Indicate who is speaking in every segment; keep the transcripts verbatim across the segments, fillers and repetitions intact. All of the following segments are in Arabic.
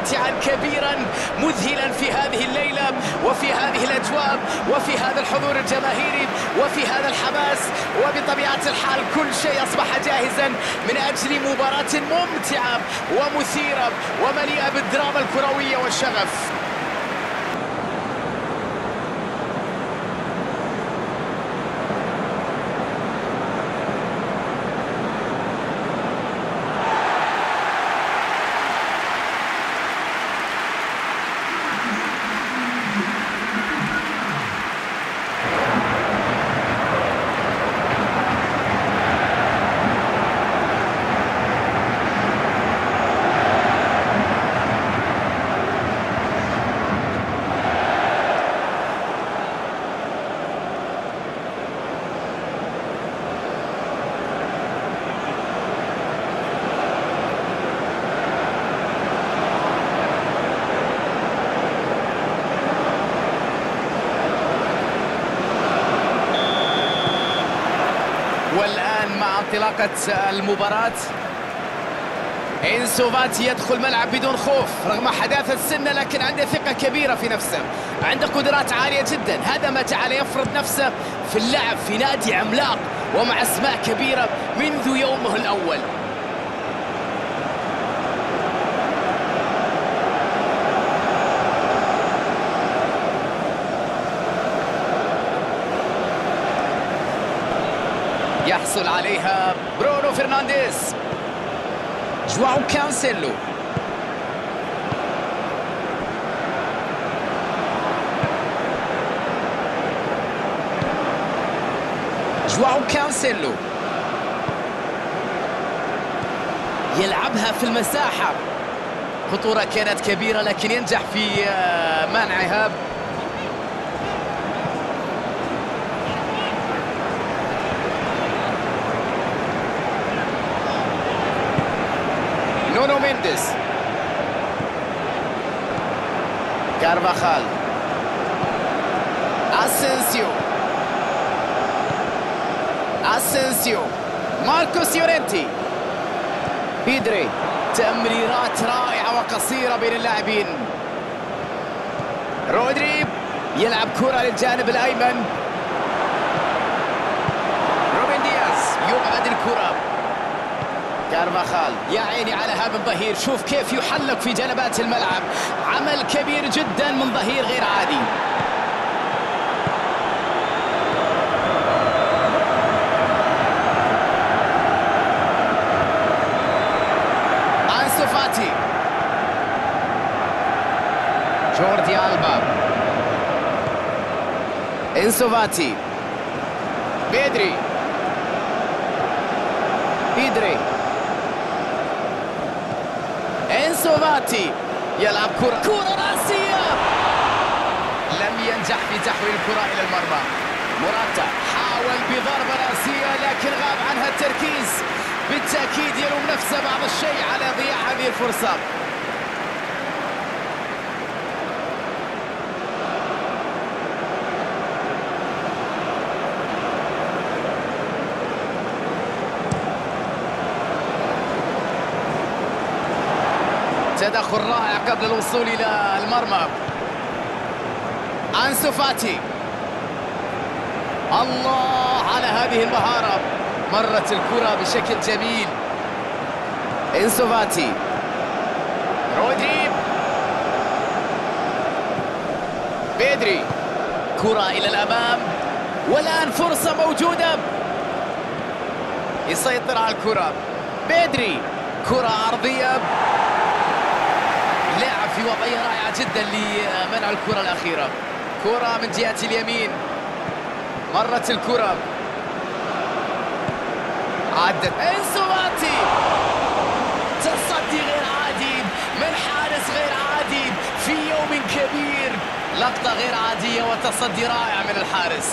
Speaker 1: ممتعا كبيرا مذهلا في هذه الليلة وفي هذه الأجواء وفي هذا الحضور الجماهيري وفي هذا الحماس، وبطبيعة الحال كل شيء أصبح جاهزا من أجل مباراة ممتعة ومثيرة ومليئة بالدراما الكروية والشغف. والآن مع انطلاقة المباراة إنسو فاتي يدخل ملعب بدون خوف رغم حداثة سنه، لكن عنده ثقة كبيرة في نفسه، عنده قدرات عالية جدا. هذا ما جعله يفرض نفسه في اللعب في نادي عملاق ومع أسماء كبيرة منذ يومه الأول. يحصل عليها برونو فرنانديز. جواو كانسيلو. جواو كانسيلو يلعبها في المساحة، خطورة كانت كبيرة لكن ينجح في منعها. نونو مينديز. كارفاخال. اسينسيو. اسينسيو. ماركوس يورينتي. بيدري. تمريرات رائعة وقصيرة بين اللاعبين. رودري يلعب كرة للجانب الأيمن. روبن دياز يبعد الكرة. كارفاخال. يا عيني على هذا الظهير، شوف كيف يحلق في جنبات الملعب، عمل كبير جدا من ظهير غير عادي. أنسو فاتي. جوردي ألبا. إنسو فاتي. بيدري. بيدري. إنسو فاتي يلعب كرة كرة راسية، لم ينجح في تحويل الكرة إلى المرمى. موراتا حاول بضربة راسية لكن غاب عنها التركيز، بالتأكيد يلوم نفسه بعض الشيء على ضياع هذه الفرصة. تدخل رائع قبل الوصول إلى المرمى. أنسو فاتي. الله على هذه المهارة، مرت الكرة بشكل جميل. أنسو فاتي. رودري. بيدري. كرة إلى الأمام والآن فرصة موجودة، يسيطر على الكرة. بيدري. كرة عرضية، لعب في وضعية رائعة جدا لمنع الكرة الأخيرة. كرة من جهة اليمين، مرت الكرة، عدت. إنسو فاتي. تصدي غير عادي من حارس غير عادي في يوم كبير، لقطة غير عادية وتصدي رائع من الحارس.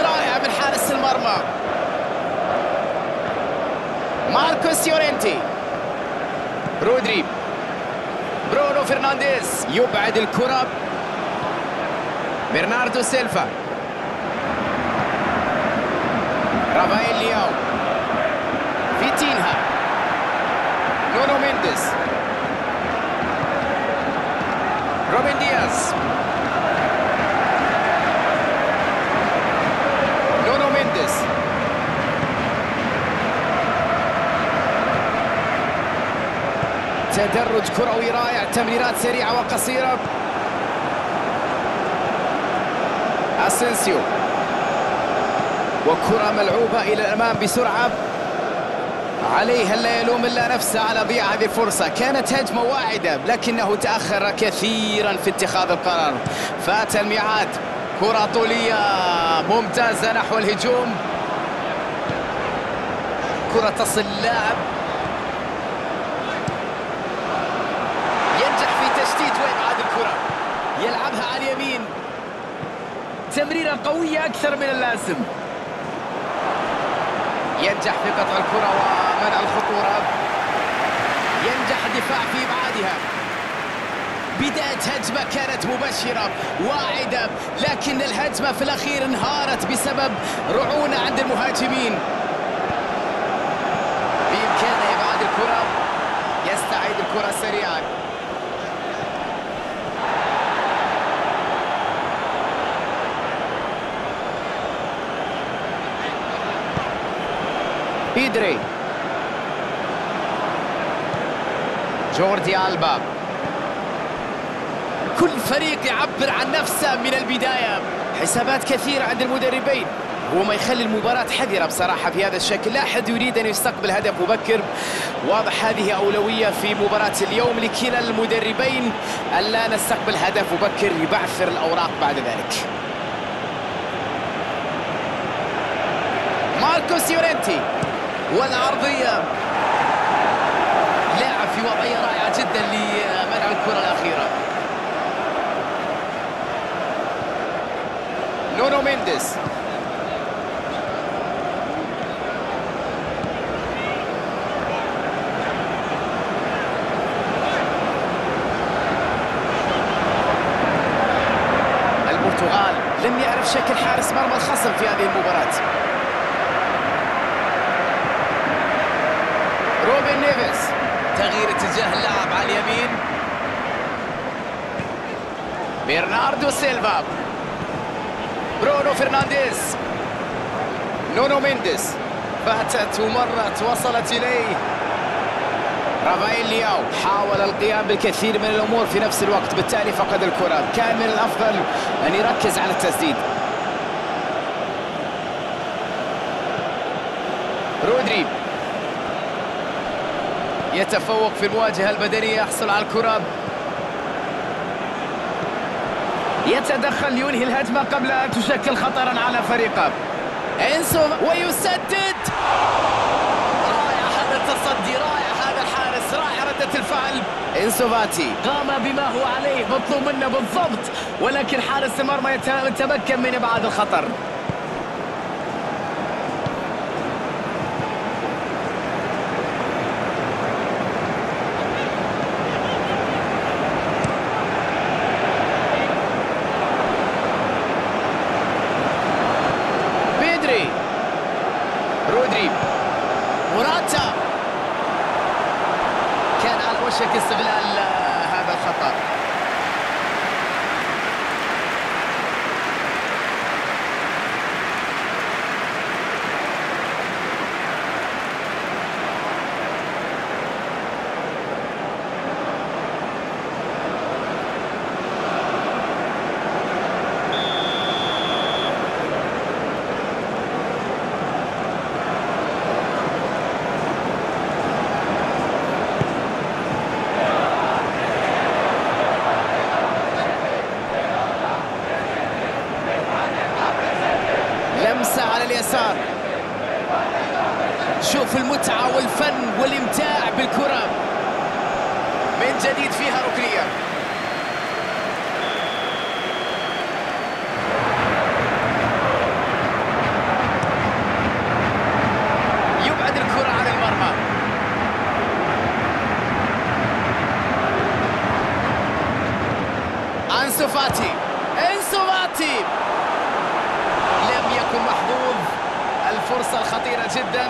Speaker 1: ماركوس يورينتي. رودري، برونو فرنانديز يبعد الكرة، برناردو سيلفا، رافائيل لياو، فيتينها، نونو مينديز، روبن دياز، نونو مينديز، تدرج كروي رائع، تمريرات سريعة وقصيرة. اسينسيو، وكرة ملعوبة إلى الأمام بسرعة، عليه ألا يلوم إلا نفسه على ضياع هذه الفرصة. كانت هجمة واعدة لكنه تأخر كثيرا في اتخاذ القرار. فات الميعاد، كرة طولية ممتازة نحو الهجوم، كرة تصل اللاعب، ينجح في تشتيت وإبعاد الكرة، يلعبها على اليمين، تمريرة قوية أكثر من اللازم، ينجح في قطع الكرة ومنع الخطورة، ينجح الدفاع في إبعادها. بداية هجمة كانت مبشرة واعدة، لكن الهجمة في الأخير انهارت بسبب رعونة عند المهاجمين. بإمكانه إبعاد الكرة، يستعيد الكرة سريعا. بيدري، جوردي ألبا، كل فريق يعبر عن نفسه من البداية. حسابات كثيرة عند المدربين، هو ما يخلي المباراة حذرة بصراحة في هذا الشكل. لا أحد يريد أن يستقبل هدف مبكر، واضح هذه أولوية في مباراة اليوم لكلا المدربين، ألا نستقبل هدف مبكر يبعثر الأوراق بعد ذلك. ماركوس يورنتي، والعرضية، لاعب في وضعية رائعة جدا لمنع الكرة الأخيرة. نونو مينديز، البرتغال لم يعرف شكل حارس مرمى الخصم في هذه المباراة. روبن نيفيز، تغيير اتجاه اللاعب على اليمين، برناردو سيلفا، برونو فرنانديز، نونو مينديز، فاتت ومرت وصلت إليه، رافائيل لياو حاول القيام بالكثير من الأمور في نفس الوقت، بالتالي فقد الكرة. كان من الأفضل أن يركز على التسديد. رودري يتفوق في المواجهة البدنية، يحصل على الكرة، يتدخل لينهي الهجمة قبل أن تشكل خطرا على فريقه. إنسو ويسدد، رائع هذا التصدي، رائع هذا الحارس، رائع ردة الفعل. إنسو فاتي قام بما هو عليه مطلوب منه بالضبط، ولكن حارس المرمى يتمكن من إبعاد الخطر. رودري، موراتا، كان على وشك استغلال هذا الخطأ. لمسة على اليسار، شوف المتعة والفن والإمتاع بالكرة من جديد، فيها ركنية. يبعد الكرة عن المرمى، فاتي. انسو فاتي لم يكن محظوظ، الفرصة الخطيرة جدا.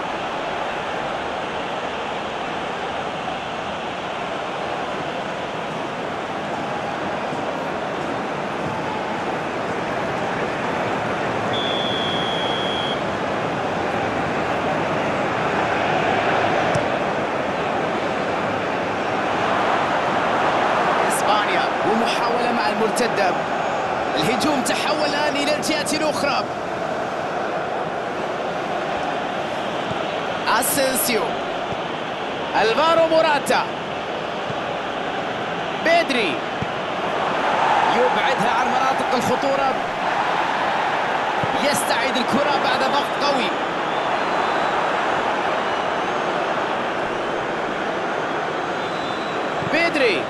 Speaker 1: اسبانيا ومحاولة مع المرتدة. الهجوم تحول الآن إلى الجهة الأخرى. اسينسيو، الفارو موراتا، بيدري يبعدها عن مناطق الخطورة، يستعيد الكرة بعد ضغط قوي. بيدري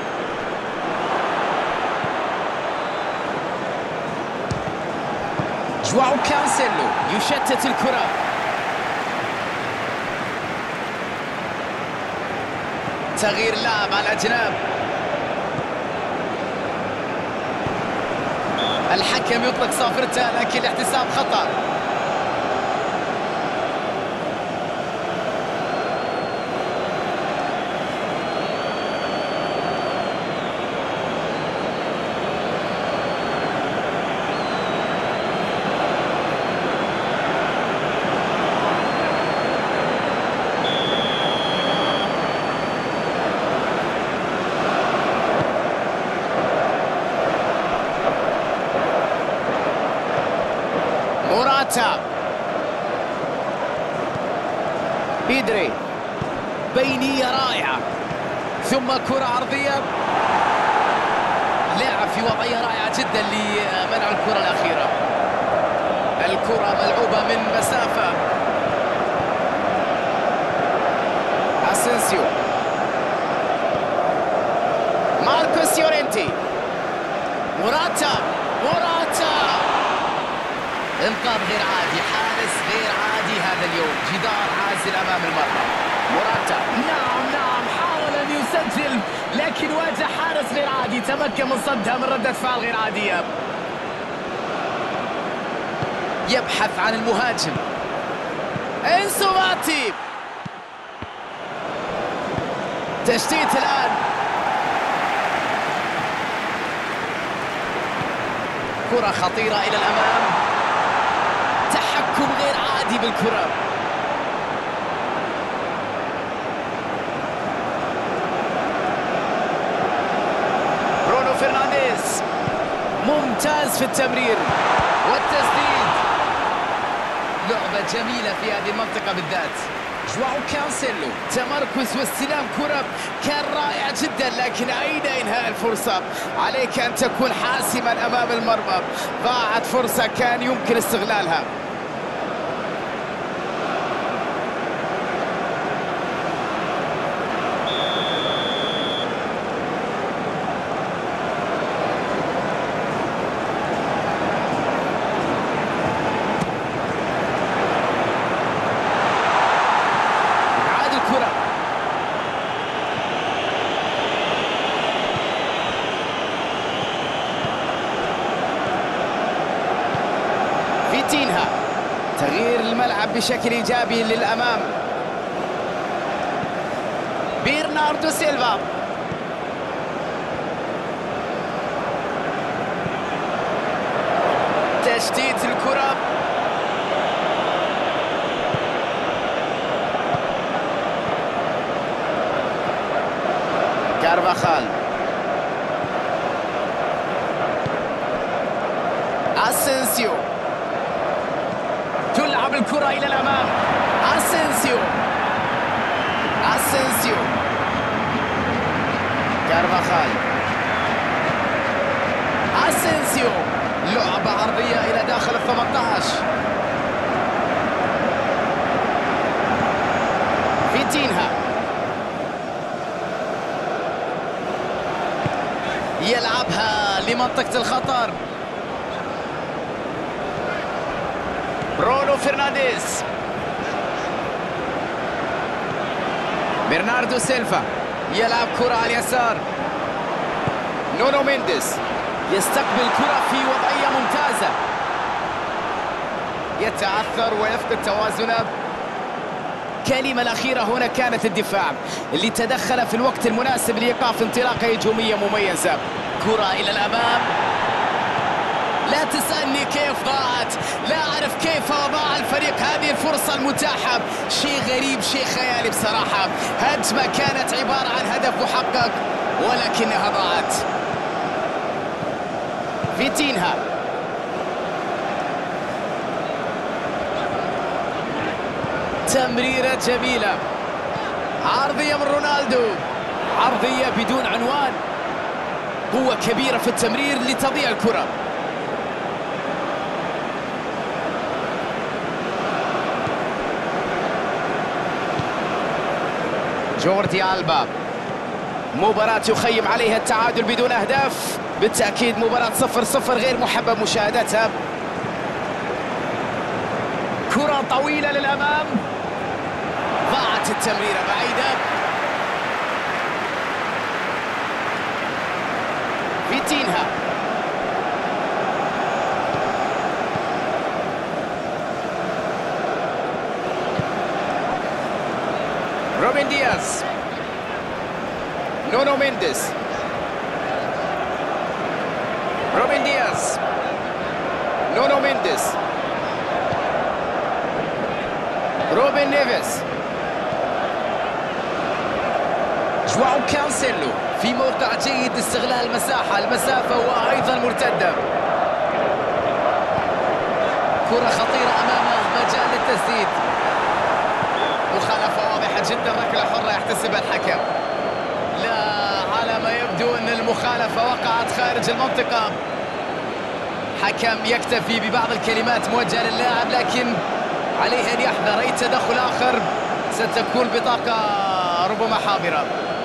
Speaker 1: جواو كانسيلو يشتت الكرة. تغيير لاعب على الأجناب. الحكم يطلق صافرته لكن الاحتساب خطأ. موراتا، بيدري، بينية رائعة ثم كرة عرضية. لعب في وضعية رائعة جدا لمنع الكرة الأخيرة. الكرة ملعوبة من مسافة. اسينسيو، ماركوس يورينتي، موراتا، موراتا انقاذ غير عادي، حارس غير عادي هذا اليوم، جدار عازل امام المرمى. موراتا نعم نعم حاول ان يسجل لكن واجه حارس غير عادي، تمكن من صدها من ردة فعل غير عادية. يبحث عن المهاجم. انسو فاتي، تشتيت الان. كرة خطيرة الى الامام، تحكم غير عادي بالكرة. برونو فرنانديز ممتاز في التمرير والتسديد. لعبة جميلة في هذه المنطقة بالذات. جواو كانسيلو، تمركز واستلام كرة كان رائع جدا، لكن أين إنهاء الفرصة؟ عليك أن تكون حاسما أمام المرمى. ضاعت فرصة كان يمكن استغلالها. فيتينها، تغيير الملعب بشكل إيجابي للأمام. برناردو سيلفا، تشتيت الكرة. كارفاخال، اسينسيو، تلعب الكرة إلى الأمام. اسينسيو، اسينسيو، كارفاخال، اسينسيو، لعبة عرضية إلى داخل ال ثمانية عشر. فيتينها يلعبها لمنطقة الخطر. برونو فرنانديز، برناردو سيلفا يلعب كرة على اليسار. نونو مينديز يستقبل كرة في وضعية ممتازة، يتعثر ويفقد توازنه. الكلمة الأخيرة هنا كانت الدفاع اللي تدخل في الوقت المناسب لإيقاف انطلاقة هجومية مميزة. كرة إلى الأمام، لا تسألني كيف ضاعت، لا أعرف كيف ضاع الفريق هذه الفرصة المتاحة. شيء غريب، شيء خيالي بصراحة. هجمة كانت عبارة عن هدف محقق ولكنها ضاعت. فيتينها، تمريرة جميلة، عرضية من رونالدو، عرضية بدون عنوان، قوة كبيرة في التمرير لتضيع الكرة. جوردي ألبا، مباراة يخيم عليها التعادل بدون أهداف، بالتأكيد مباراة صفر صفر غير محبب مشاهدتها. كرة طويلة للأمام، ضاعت التمريرة بعيدة. فيتينها، روبن دياز، نونو مينديز، روبن دياز، نونو مينديز، روبن نيفيز، جواو كانسيلو في موقع جيد لاستغلال المساحة، المسافة وأيضا مرتدة. كرة خطيرة أمامه، مجال للتسديد. مخالفة واضحة جدا، ركلة حرة يحتسبها الحكم. لا، على ما يبدو أن المخالفة وقعت خارج المنطقة. حكم يكتفي ببعض الكلمات موجهة للاعب، لكن عليه أن يحذر أي تدخل آخر ستكون بطاقة ربما حاضرة.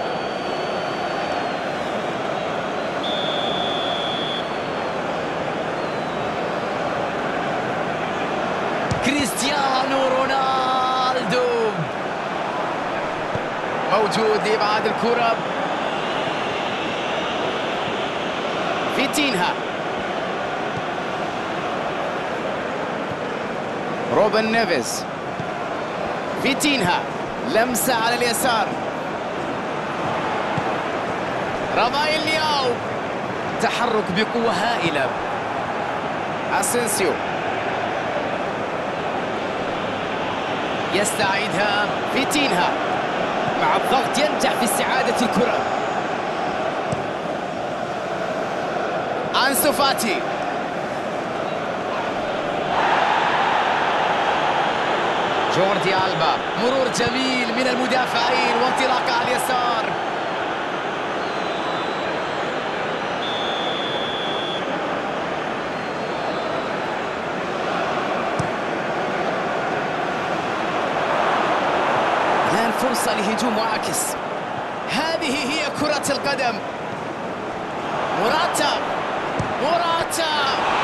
Speaker 1: كريستيانو رونالدو موجود لإبعاد الكرة. فيتينها، روبن نيفيز، فيتينها، لمسة على اليسار، رافائيل لياو، تحرك بقوة هائلة. أسينسيو يستعيدها، فيتينها مع الضغط ينجح في استعادة الكرة. أنسو فاتي، جوردي ألبا، مرور جميل من المدافعين وانطلاقة على اليسار. الآن فرصة لهجوم معاكس. هذه هي كرة القدم. موراتا، موراتا،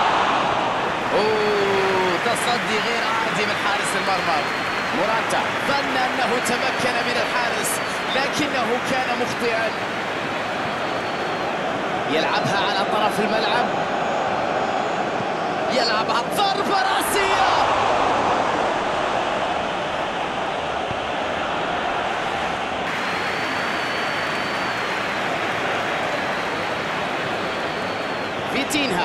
Speaker 1: أوه، تصدي غير عادي من حارس المرمى. موراتا ظن أنه تمكن من الحارس لكنه كان مخطئا. يلعبها على طرف الملعب، يلعبها ضربة رأسية. فيتينها،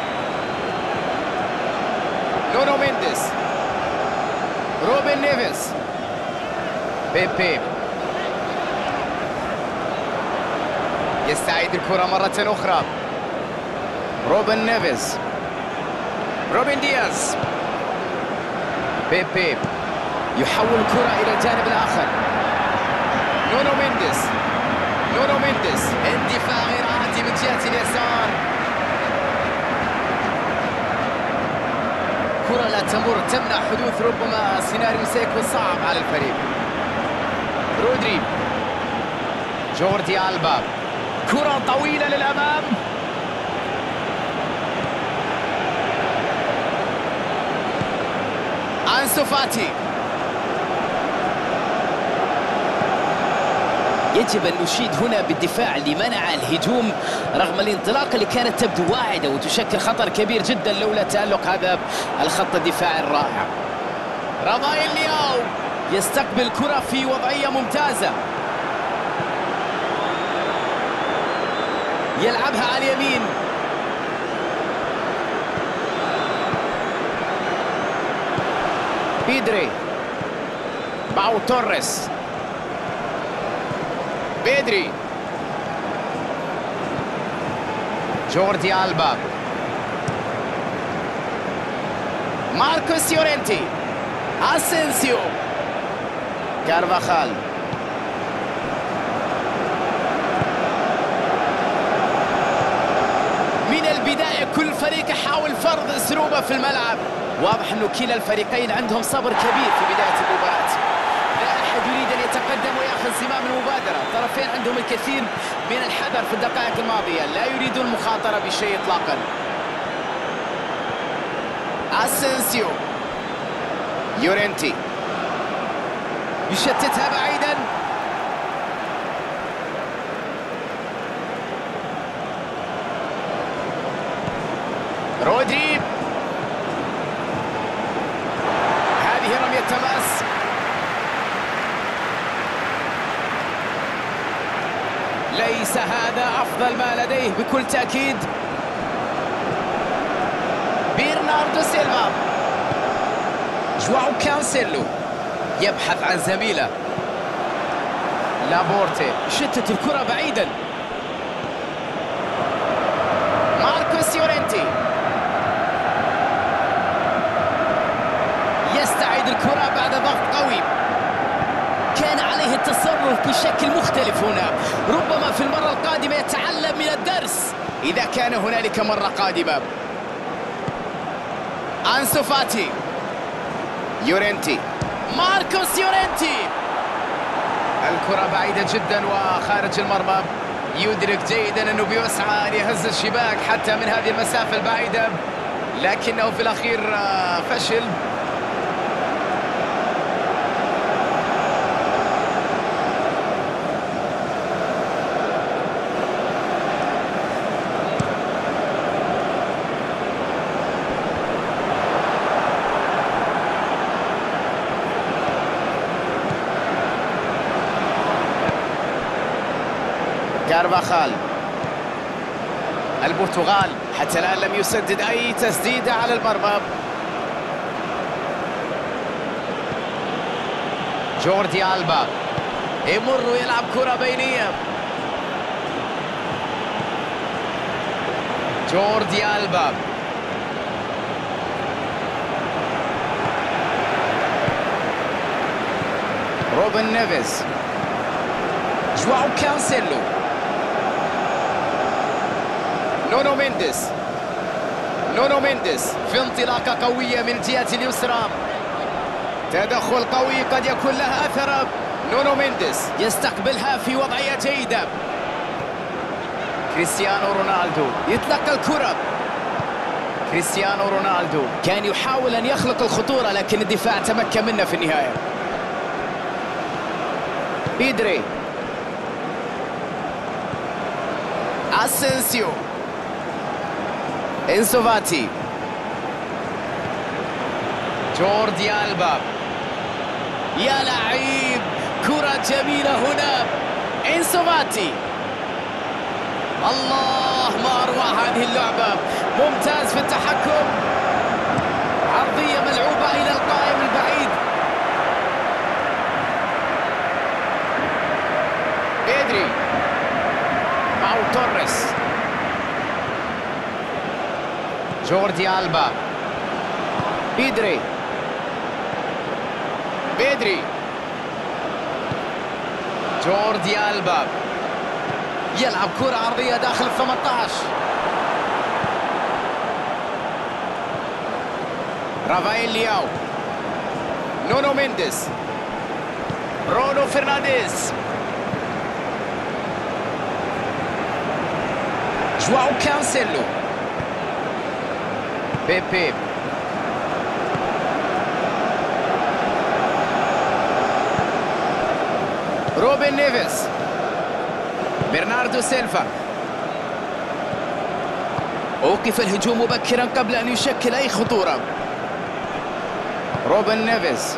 Speaker 1: نونو مينديز، روبن نيفيز، بيبي يستعيد الكرة مرة أخرى. روبن نيفيز، روبن دياز، بيبي يحول الكرة إلى الجانب الآخر. نونو مينديز، نونو مينديز، اندفاع غير عادي من جهة اليسار. كرة لا تمر، تمنع حدوث ربما سيناريو سيكون صعب على الفريق. رودري، جوردي ألبا، كرة طويلة للأمام. أنسو فاتي، يجب أن نشيد هنا بالدفاع لمنع الهجوم رغم الانطلاقة اللي كانت تبدو واعدة وتشكل خطر كبير جدا لولا تألق هذا الخط الدفاعي الرائع. رافائيل لياو يستقبل الكرة في وضعية ممتازة، يلعبها على اليمين، بيدري باو توريس، بيدري، جوردي ألبا، ماركوس يورينتي، أسينسيو، كارفاخال، من البداية كل فريق يحاول فرض أسلوبه في الملعب. واضح أنه كلا الفريقين عندهم صبر كبير في بداية المباراة، لا أحد يريد أن يتقدم ويأخذ زمام المبادرة. الطرفين عندهم الكثير من الحذر في الدقائق الماضية، لا يريدون المخاطرة بشيء إطلاقا. أسينسيو، يورينتي يشتتها بعيدا، رودري، هذه رمية تماس، ليس هذا أفضل ما لديه بكل تأكيد. برناردو سيلفا، جواو كانسيلو يبحث عن زميله، لابورتي شتت الكرة بعيدا، ماركوس يورينتي يستعيد الكرة بعد ضغط قوي، كان عليه التصرف بشكل مختلف هنا، ربما في المرة القادمة يتعلم من الدرس إذا كان هنالك مرة قادمة. أنسو فاتي، يورينتي، ماركوس يورينتي، الكرة بعيدة جدا وخارج المرمى، يدرك جيدا أنه بيسعى أن يهز الشباك حتى من هذه المسافة البعيدة، لكنه في الأخير فشل. كارفاخال، البرتغال حتى الآن لم يسدد أي تسديدة على المرمى. جوردي ألبا يمر ويلعب كرة بينية، جوردي ألبا، روبن نيفيز، جواو كانسيلو، نونو مينديس، نونو مينديس في انطلاقة قوية من الجهة اليسرى، تدخل قوي قد يكون له أثر. نونو مينديس يستقبلها في وضعية جيدة، كريستيانو رونالدو يتلقى الكرة، كريستيانو رونالدو كان يحاول أن يخلق الخطورة لكن الدفاع تمكن منه في النهاية. بيدري، أسينسيو، إنسو فاتي، جوردي ألبا، يا لعيب كرة جميلة هنا، إنسو فاتي، الله ما أروع هذه اللعبة، ممتاز في التحكم، عرضية ملعوبة إلى القائم البعيد، بيدري، باو توريس، جوردي ألبا، بيدري، بيدري، جوردي ألبا يلعب كرة عرضية داخل ال ثمانية عشر، رافائيل لياو، نونو مينديس، برونو فرنانديز، جواو كانسيلو، بيبي، روبن نيفيز، برناردو سيلفا. أوقف الهجوم مبكرا قبل أن يشكل أي خطورة. روبن نيفيز.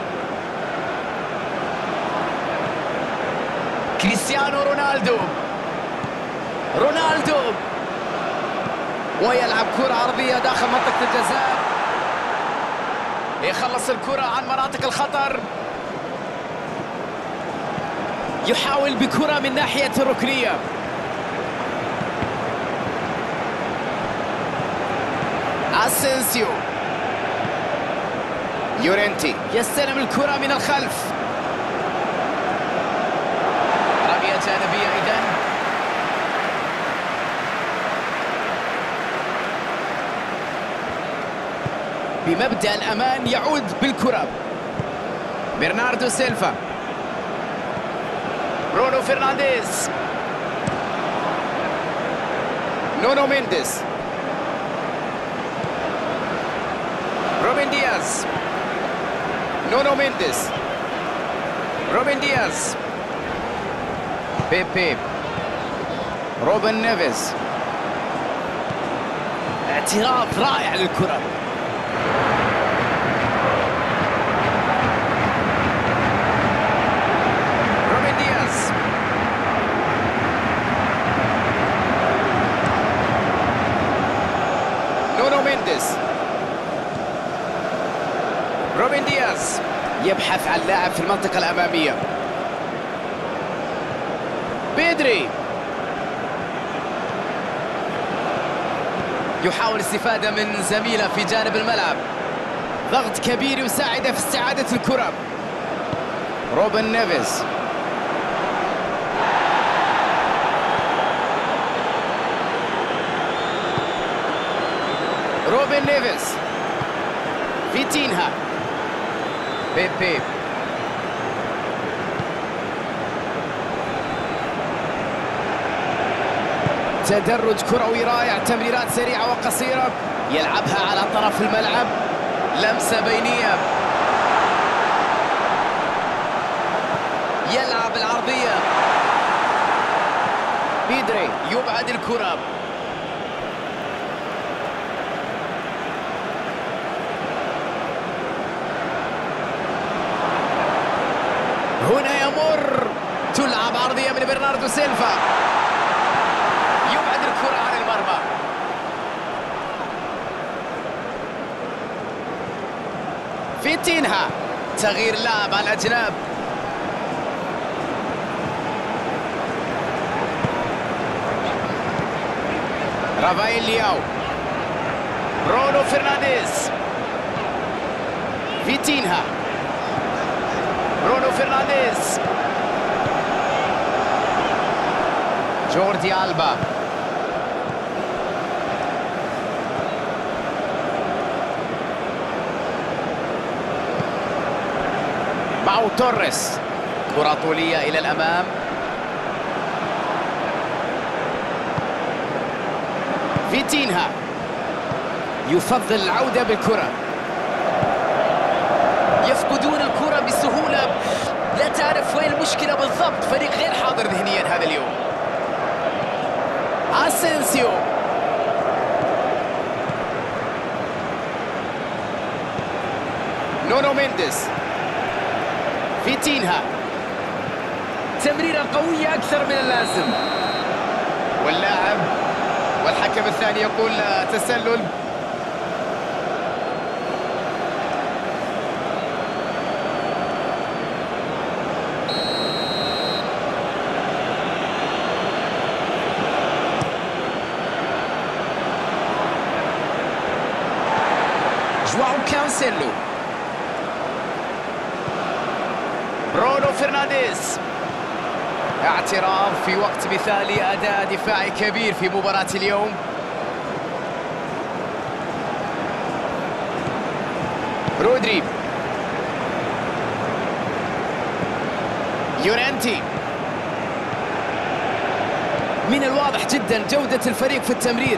Speaker 1: كريستيانو رونالدو. رونالدو ويلعب كرة عرضية داخل منطقة الجزاء، يخلص الكرة عن مناطق الخطر، يحاول بكرة من ناحية الركنية. اسينسيو. يورنتي يستلم الكرة من الخلف، رمية جانبية إذن. بمبدأ الأمان يعود بالكرة برناردو سيلفا. برونو فرنانديز. نونو مينديز. روبن دياز. نونو مينديز. روبن دياز. بيبي. روبن نيفيز. اعتراض رائع للكرة. روبن دياز. نونو مينديز. روبن دياز يبحث عن لاعب في المنطقة الأمامية. بيدري يحاول الاستفادة من زميله في جانب الملعب، ضغط كبير يساعده في استعادة الكرة. روبن نيفيز. روبن نيفيز. فيتينها. بيبي. تدرج كروي رائع، تمريرات سريعة وقصيرة، يلعبها على طرف الملعب، لمسة بينية، يلعب العرضية. بيدري يبعد الكرة. هنا يمر، تلعب عرضية من برناردو سيلفا، يبعد الكرة عن المرمى. فيتينها، تغيير لاعب على الأجناب. رافائيل لياو. برونو فرنانديز. فيتينها. برونو فرنانديز. جوردي ألبا. باو توريس. كرة طولية إلى الأمام. فيتينها يفضل العودة بالكرة. يفقدون الكرة بسهولة، لا تعرف وين المشكلة بالضبط. فريق غير حاضر ذهنيا هذا اليوم. اسينسيو. نونو مينديز. فيتينها، تمريرة قوية أكثر من اللازم، واللاعب والحكم الثاني يقول تسلل. جواو كانسيلو. برونو فرنانديز. اعتراض في وقت مثالي، أداء دفاعي كبير في مباراة اليوم. رودري. يورنتي. من الواضح جدا جودة الفريق في التمرير.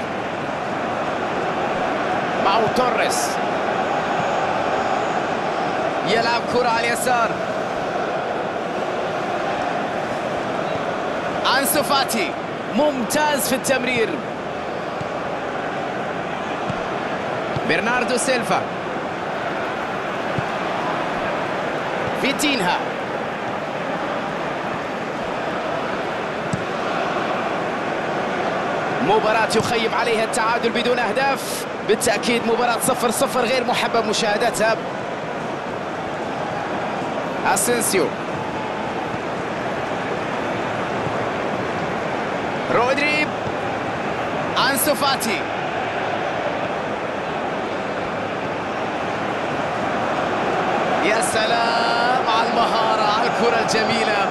Speaker 1: باو توريس. يلعب كرة على اليسار. أنسو فاتي ممتاز في التمرير. برناردو سيلفا، فيتينها، مباراة يخيب عليها التعادل بدون أهداف، بالتأكيد مباراة صفر صفر غير محبب مشاهدتها. أسينسيو، رودري، أنسو فاتي، يا سلام على المهارة، على الكرة الجميلة.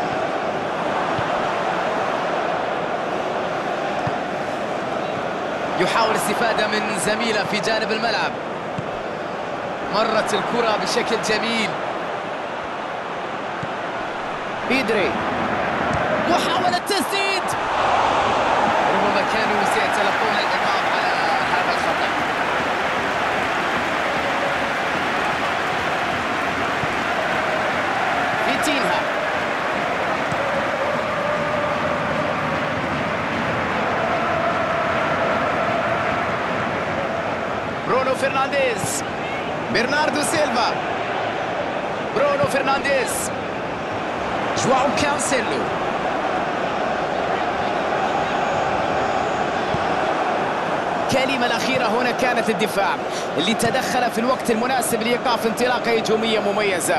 Speaker 1: يحاول الاستفادة من زميله في جانب الملعب، مرت الكرة بشكل جميل. بيدري، محاولة تسديد، ربما كانوا سيتلقون العقاب على هذا الخطأ. فيتينها، برونو فرنانديز، برناردو سيلفا، برونو فرنانديز، جواو كانسيلو، الكلمة الأخيرة هنا كانت الدفاع اللي تدخل في الوقت المناسب لإيقاف انطلاقة هجومية مميزة.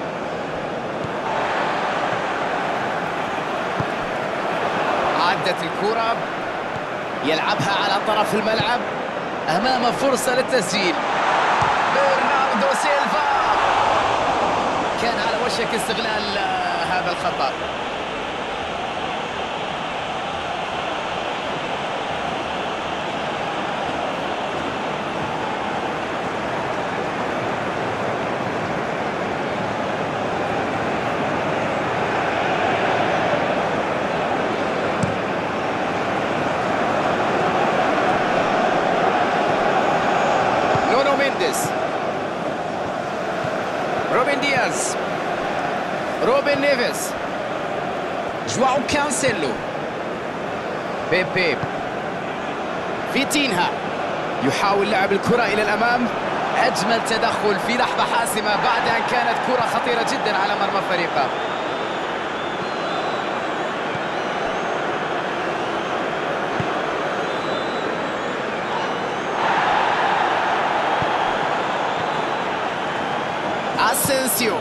Speaker 1: عدت الكرة، يلعبها على طرف الملعب، أمام فرصة للتسجيل. برناردو سيلفا كان على وشك استغلال هذا الخطأ. روبن دياز، روبن نيفيز، جواو كانسيلو، بيبي، فيتينها يحاول لعب الكرة إلى الأمام. أجمل تدخل في لحظة حاسمة بعد أن كانت كرة خطيرة جدا على مرمى فريقه. أسينسيو،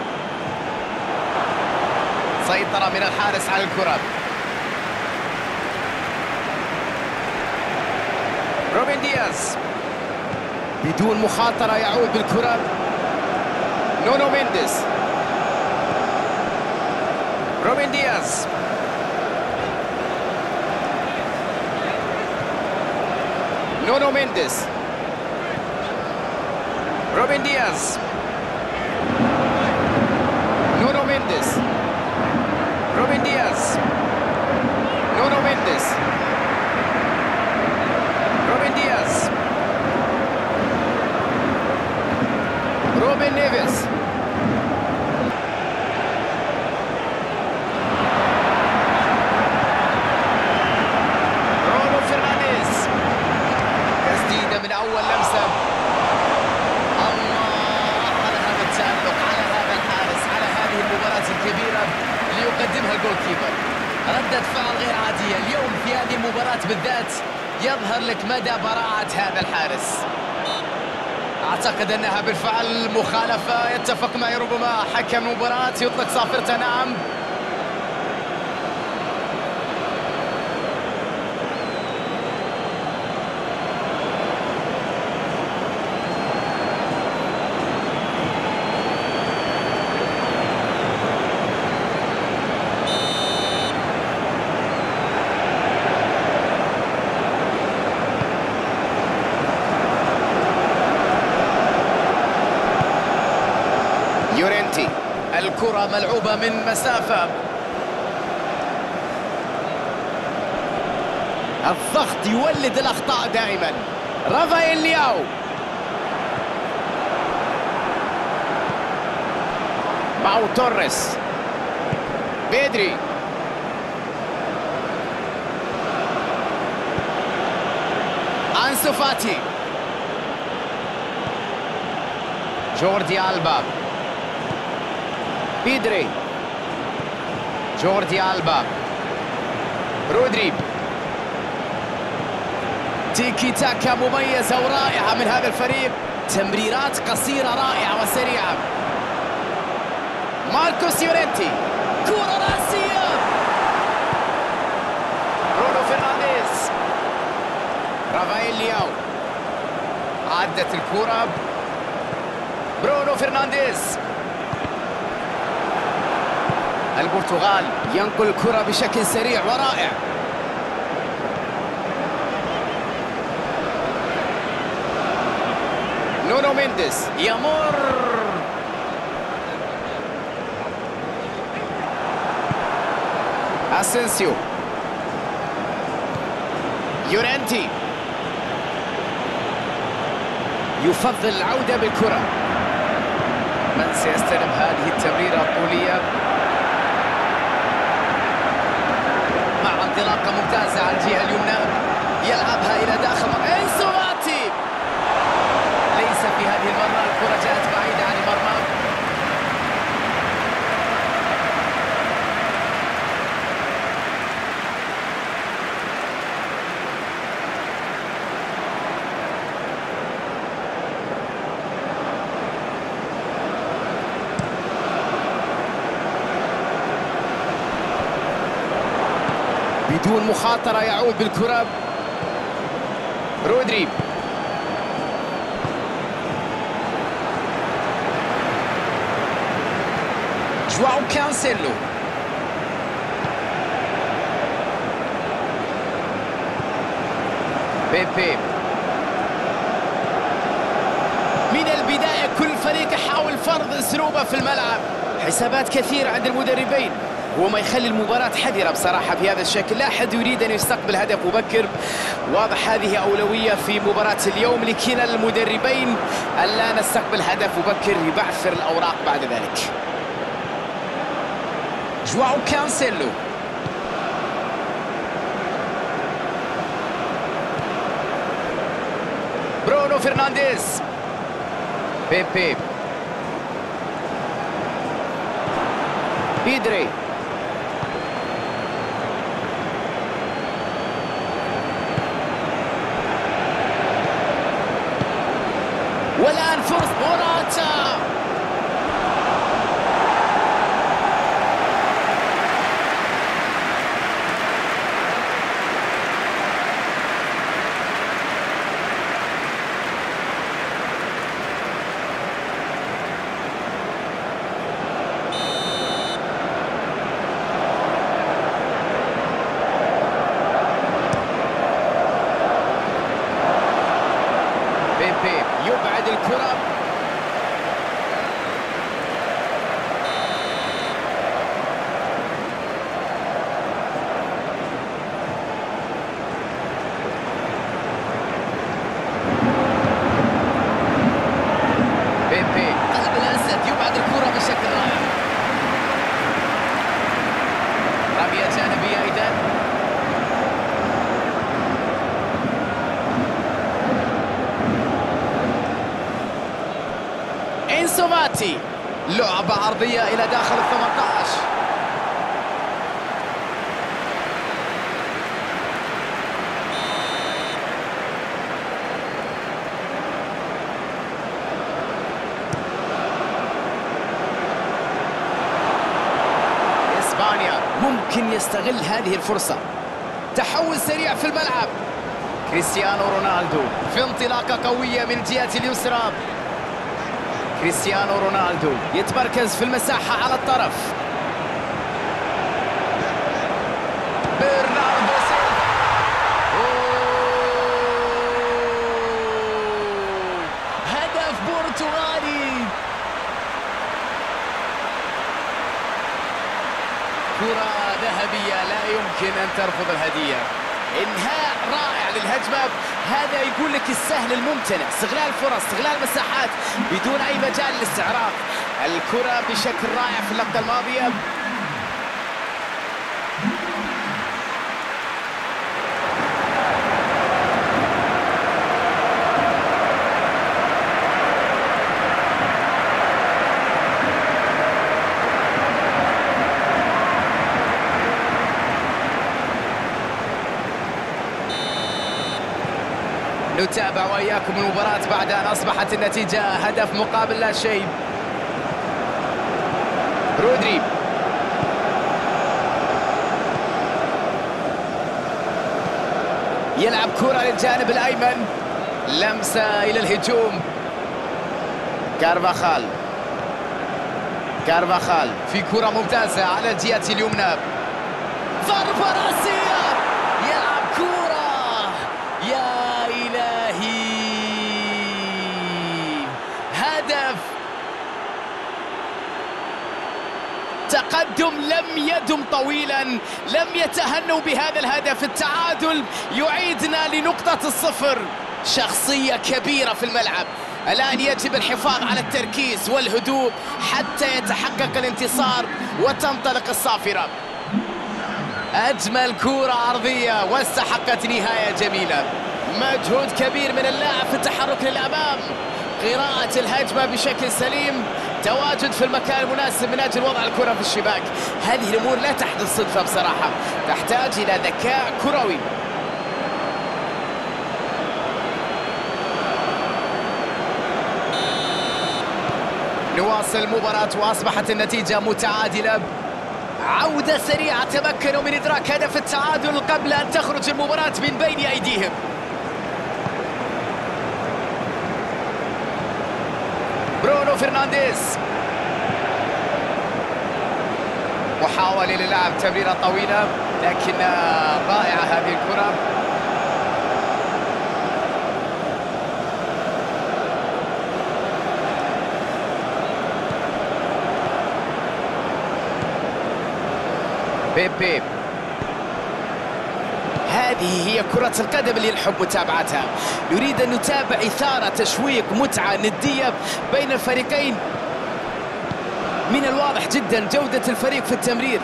Speaker 1: سيطرة من الحارس على الكرة. روبن دياز بدون مخاطرة يعود بالكرة. نونو مينديز، روبن دياز، نونو مينديز، روبن دياز، نونو مينديز، روبن دياز، نونو مينديز، روبن دياز، روبن نيفيز، برونو فرنانديز، تسديدة من أول لمسة. الله على هذا التألق، على هذا الحارس، على هذه المباراة الكبيرة اللي يقدمها الجول كيبر. ردة فعل غير عادية اليوم في هذه المباراة بالذات، يظهر لك مدى براعة هذا الحارس. أعتقد أنها بالفعل مخالفة، يتفق معي ربما حكم المباراة يطلق صافرته. نعم، يورنتي، الكرة ملعوبة من مسافة. الضغط يولد الأخطاء دائما. رافائيل لياو، باو توريس، بيدري، إنسو فاتي، جوردي ألبا، بيدري، جوردي ألبا، رودري. تيكي تاكا مميزة ورائعة من هذا الفريق، تمريرات قصيرة رائعة وسريعة. ماركوس يورنتي، كرة رأسية، برونو فرنانديز، رافائيل لياو، عدت الكرة، برونو فرنانديز. البرتغال ينقل الكرة بشكل سريع ورائع. نونو مينديز يمر، اسينسيو، يورنتي يفضل العودة بالكرة. من سيستلم هذه التمريرة الطولية مع انطلاقة ممتازة على الجهة اليمنى، يلعبها إلى داخل إنسو فاتي. ليس في هذه المرة، الكرة جاءت بعيدة عن المرمى. بدون مخاطرة يعود بالكرة رودري، جواو كانسيلو، بيبي. من البداية كل فريق يحاول فرض أسلوبه في الملعب. حسابات كثيرة عند المدربين، هو ما يخلي المباراة حذرة بصراحة بهذا الشكل. لا أحد يريد أن يستقبل هدف مبكر، واضح هذه أولوية في مباراة اليوم لكلا المدربين، ألا نستقبل هدف مبكر يبعثر الأوراق بعد ذلك. جواو كانسيلو، برونو فرنانديز، بيبي، بيدري، والآن فرصة موراتا، بيبي يبعد الكرة، بيبي قلب الأسد يبعد الكرة بشكل رائع. رمية جانبية إذن، إنسو فاتي، لعبة عرضية إلى داخل الثمانية عشر. إسبانيا ممكن يستغل هذه الفرصة. تحول سريع في الملعب، كريستيانو رونالدو في انطلاقة قوية من الجهة اليسرى. كريستيانو رونالدو يتمركز في المساحة على الطرف. برناردو سيلفا، هدف برتغالي. كرة ذهبية لا يمكن أن ترفض الهدية. انهاء رائع للهجمة. هذا يقول لك السهل الممتنع، استغلال الفرص، استغلال المساحات بدون اي مجال للاستعراض. الكرة بشكل رائع في اللقطة الماضية. نتابع وإياكم المباراة بعد أن أصبحت النتيجة هدف مقابل لا شيء. رودري يلعب كرة للجانب الأيمن، لمسة إلى الهجوم. كارفاخال كارفاخال في كرة ممتازة على الجهة اليمنى، ضربة رأسية، يلعب كرة، يا إلهي، هدف. تقدم لم يدم طويلا، لم يتهنوا بهذا الهدف. التعادل يعيدنا لنقطة الصفر. شخصية كبيرة في الملعب. الآن يجب الحفاظ على التركيز والهدوء حتى يتحقق الانتصار وتنطلق الصافرة. أجمل كرة عرضية واستحقت نهاية جميلة. مجهود كبير من اللاعب في التحرك للأمام، قراءة الهجمة بشكل سليم، تواجد في المكان المناسب من أجل وضع الكرة في الشباك. هذه الأمور لا تحدث صدفة بصراحة، تحتاج إلى ذكاء كروي. نواصل المباراة وأصبحت النتيجة متعادلة. عودة سريعة، تمكنوا من إدراك هدف التعادل قبل أن تخرج المباراة من بين أيديهم. برونو فرنانديز محاولة للعب تمريرة طويلة لكن رائعة هذه الكرة. بيبي، هذه هي كرة القدم اللي نحب متابعتها. نريد أن نتابع إثارة، تشويق، متعة، ندية بين الفريقين. من الواضح جدا جودة الفريق في التمرير.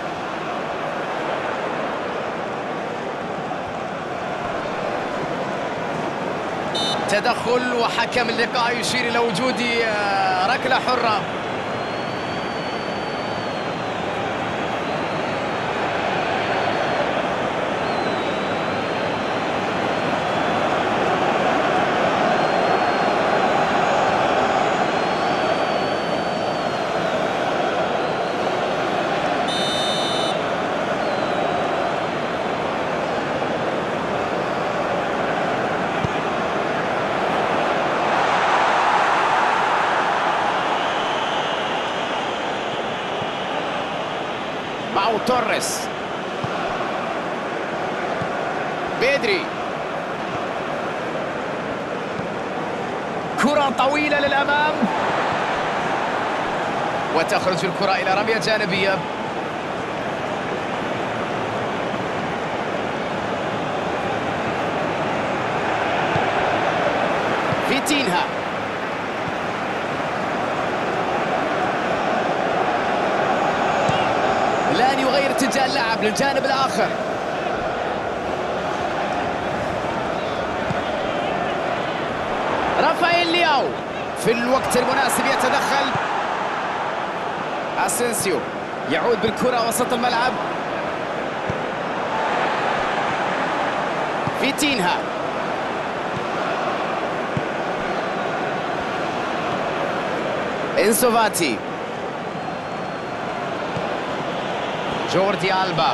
Speaker 1: تدخل وحكم اللقاء يشير إلى وجود ركلة حرة. معه توريس، بيدري، كرة طويلة للأمام وتخرج الكرة إلى رمية جانبية. فيتينها، الآن يغير اتجاه اللعب للجانب الآخر. رافائيل لياو في الوقت المناسب يتدخل. أسينسيو يعود بالكرة وسط الملعب. فيتينها، إنسو فاتي، جوردي ألبا،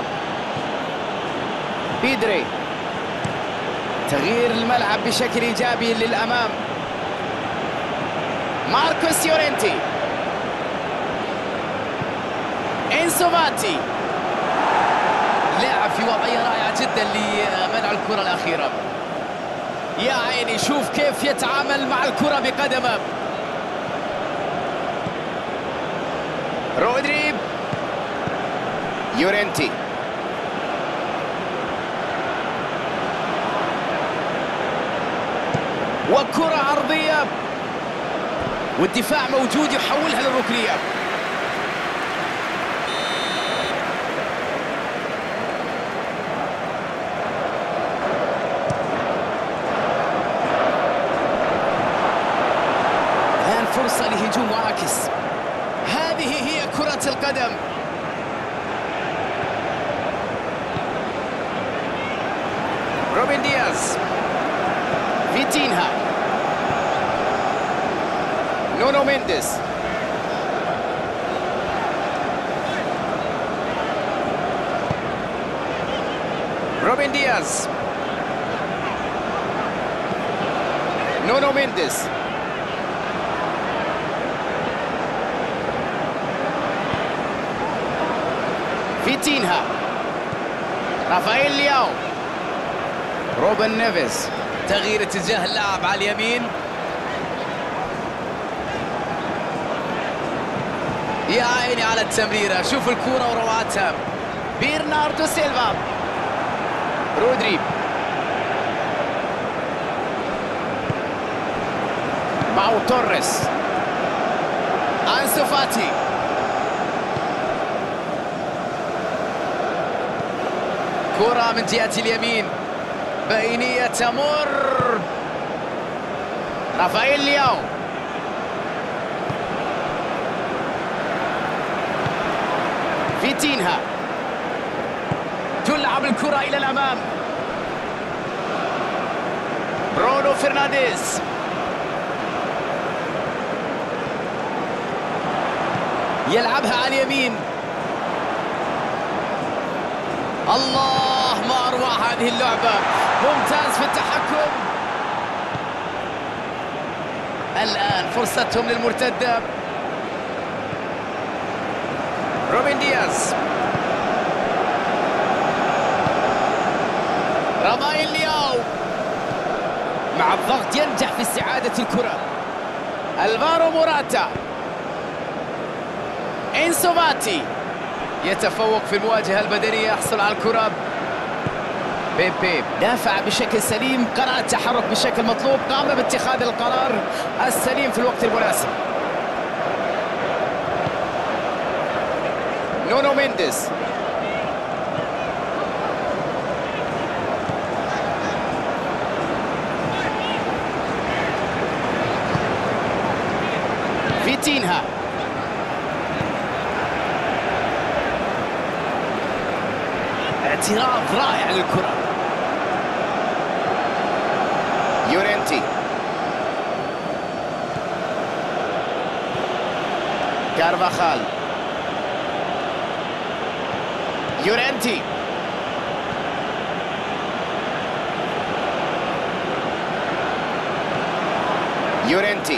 Speaker 1: بيدري، تغيير الملعب بشكل إيجابي للأمام. ماركوس يورينتي، إنسو فاتي، لعب في وضعية رائعة جدا لمنع الكرة الأخيرة. يا عيني، شوف كيف يتعامل مع الكرة بقدمه. رودري، يورينتي، وكرة عرضية والدفاع موجود يحولها للركنية. الآن فرصة لهجوم معاكس. هذه هي كرة القدم. روبن دياز، فيتينها، نونو مينديز، روبن دياز، نونو مينديز، فيتينها، رافائيل لياو، روبن نيفيز. تغيير اتجاه اللاعب على اليمين. يا عيني على التمريرة، شوف الكرة وروعتها. برناردو سيلفا، رودري، باو توريس، أنسو فاتي، كرة من جهة اليمين، بينية تمر، رافائيل لياو، فيتينها، تلعب الكرة إلى الأمام، برونو فرنانديز، يلعبها على اليمين. الله، ما أروع هذه اللعبة، ممتاز في التحكم. الآن فرصتهم للمرتدة. روبن دياز، رافائيل لياو، مع الضغط ينجح في استعادة الكرة. الفارو موراتا، أنسو فاتي يتفوق في المواجهة البدنية، يحصل على الكرة. بيبي دافع بشكل سليم، قرأ التحرك بشكل مطلوب، قام باتخاذ القرار السليم في الوقت المناسب. نونو مينديز، فيتينها، اعتراض رائع للكرة. يورنتي، كارفاخال، يورنتي، يورنتي،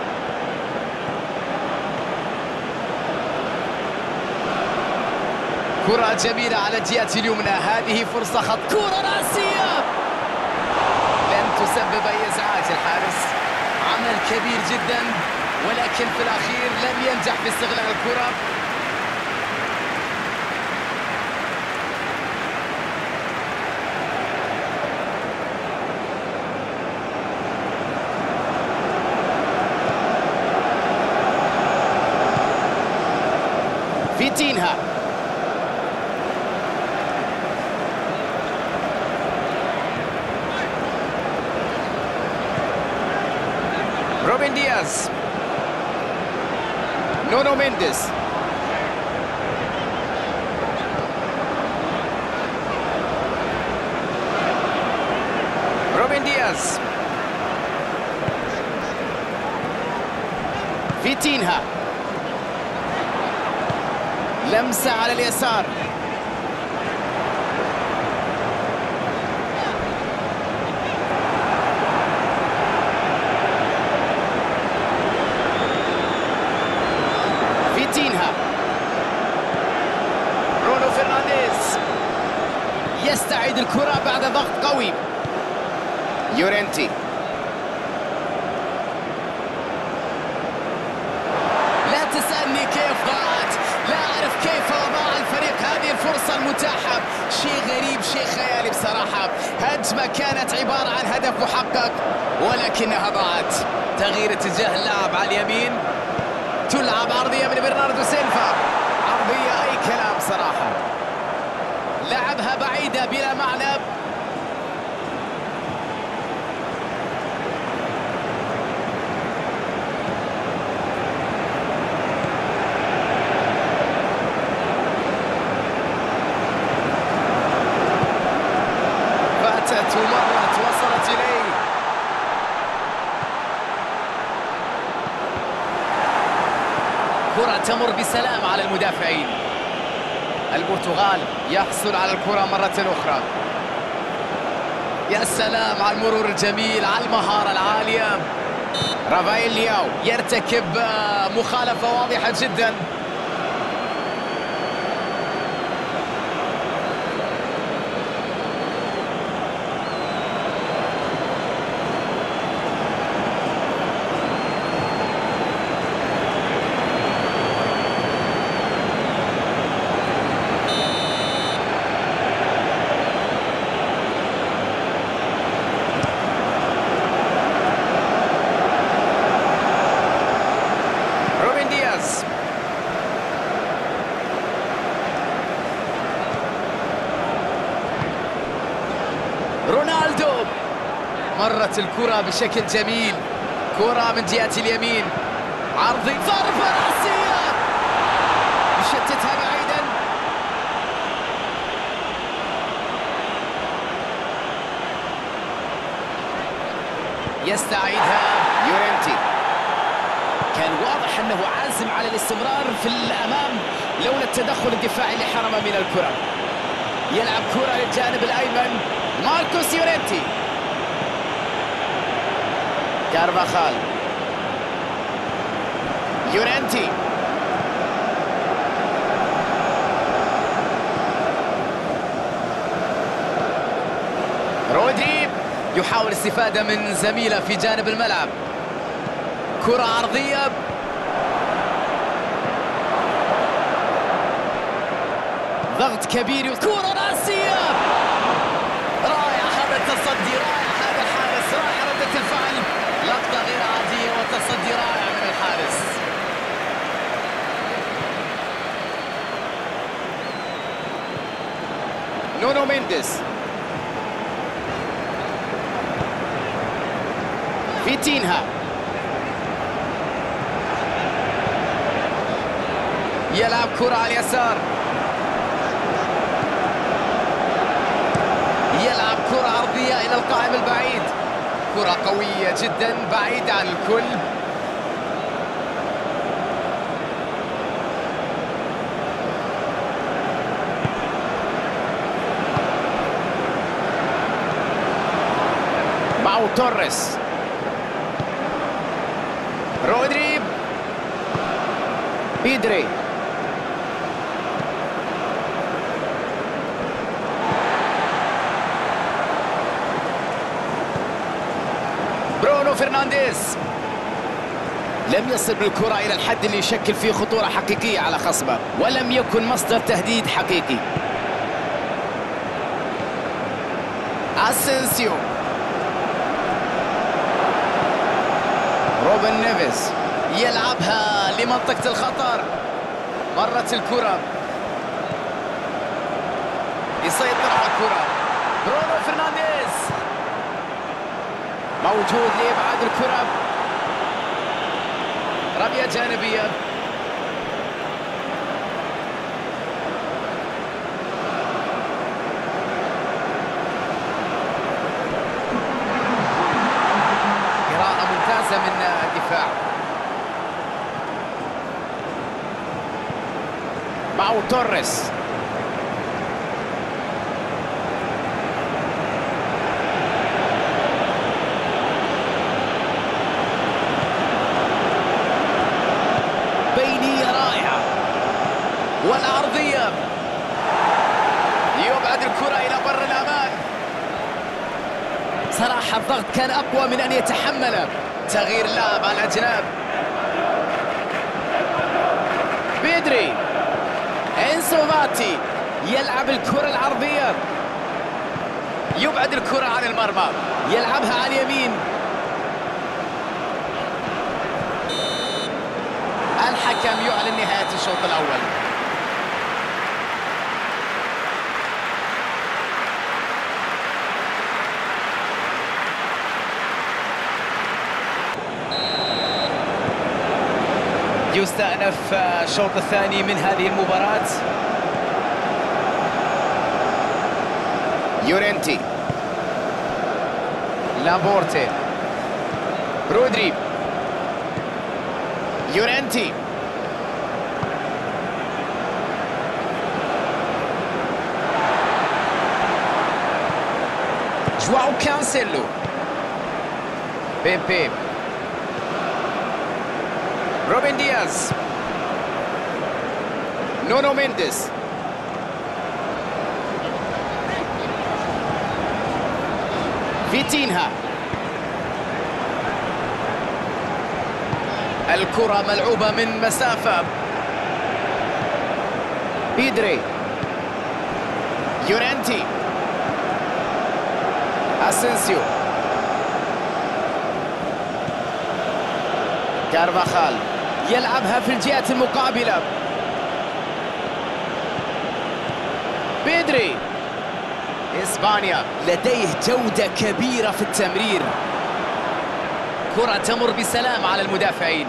Speaker 1: كرة جميلة على الجهة اليمنى. هذه فرصة خط، كرة راسية لن تسبب أي إزعاج. الحارس عمل كبير جدا، ولكن في الأخير لم ينجح في استغلال الكرة. فيتينها، روبن دياز، نونو مينديز، روبن دياز، فيتينها، لمسة على اليسار، فيتينها، برونو فرنانديز يستعيد الكرة بعد ضغط قوي. يورنتي، لا تسألني كيف ضاعت، لا أعرف كيف ضاع الفريق هذه الفرصة المتاحة. شيء غريب، شيء خيالي بصراحة. هجمة كانت عبارة عن هدف محقق ولكنها ضاعت. تغيير اتجاه اللاعب على اليمين، تلعب عرضية من برناردو سيلفا، عرضية أي كلام صراحة، لعبها بعيدة بلا معنى. فاتت ومرت، وصلت إليه الكرة تمر بسلام على المدافعين. البرتغال يحصل على الكرة مرة أخرى. يا سلام على المرور الجميل، على المهارة العالية. رافائيل لياو يرتكب مخالفة واضحة جدا. رونالدو مرت الكرة بشكل جميل، كرة من جهة اليمين، عرضي، ضربة رأسية يشتتها بعيدا. يستعيدها يورنتي. كان واضح أنه عازم على الاستمرار في الأمام لولا التدخل الدفاعي اللي حرمه من الكرة. يلعب كرة للجانب الأيمن، ماركوس يورنتي. كارفاخال، يورنتي، رودري يحاول الاستفادة من زميله في جانب الملعب. كرة عرضية، ضغط كبير، كرة راسية. رائع هذا التصدي، رائع هذا الحارس، رائع ردة الفعل، لقطة غير عادية وتصدي رائع من الحارس. نونو مينديز، فيتينها، يلعب كرة على اليسار، يلعب كرة عرضية إلى القائم البعيد. كرة قوية جدا بعيدة عن الكل. معه توريس، رودري، بيدري، برونو فرنانديز. لم يصل بالكرة إلى الحد اللي يشكل فيه خطورة حقيقية على خصمه، ولم يكن مصدر تهديد حقيقي. أسينسيو، روبن نيفيز يلعبها لمنطقة الخطر. مرت الكرة، يسيطر على الكرة برونو فرنانديز، موجود لإبعاد الكرة. رمية جانبية، قراءة ممتازة من الدفاع. معه توريس، بينية رائعة والعرضية، يبعد الكرة إلى بر الأمان. صراحة الضغط كان أقوى من أن يتحمله. تغيير اللاعب على الأجناب. بيدري، إنسو فاتي يلعب الكرة العرضية، يبعد الكرة عن المرمى، يلعبها على اليمين. الحكم يعلن نهاية الشوط الأول. يستأنف الشوط الثاني من هذه المباراة. يورنتي، لابورتي، رودري، يورنتي، جواو كانسيلو، بيبي، روبن دياز، نونو مينديز، فيتينها، الكرة ملعوبة من مسافة، بيدري، يورنتي، اسينسيو، كارفاخال يلعبها في الجهة المقابلة، بيدري، إسبانيا لديه جودة كبيرة في التمرير، كرة تمر بسلام على المدافعين،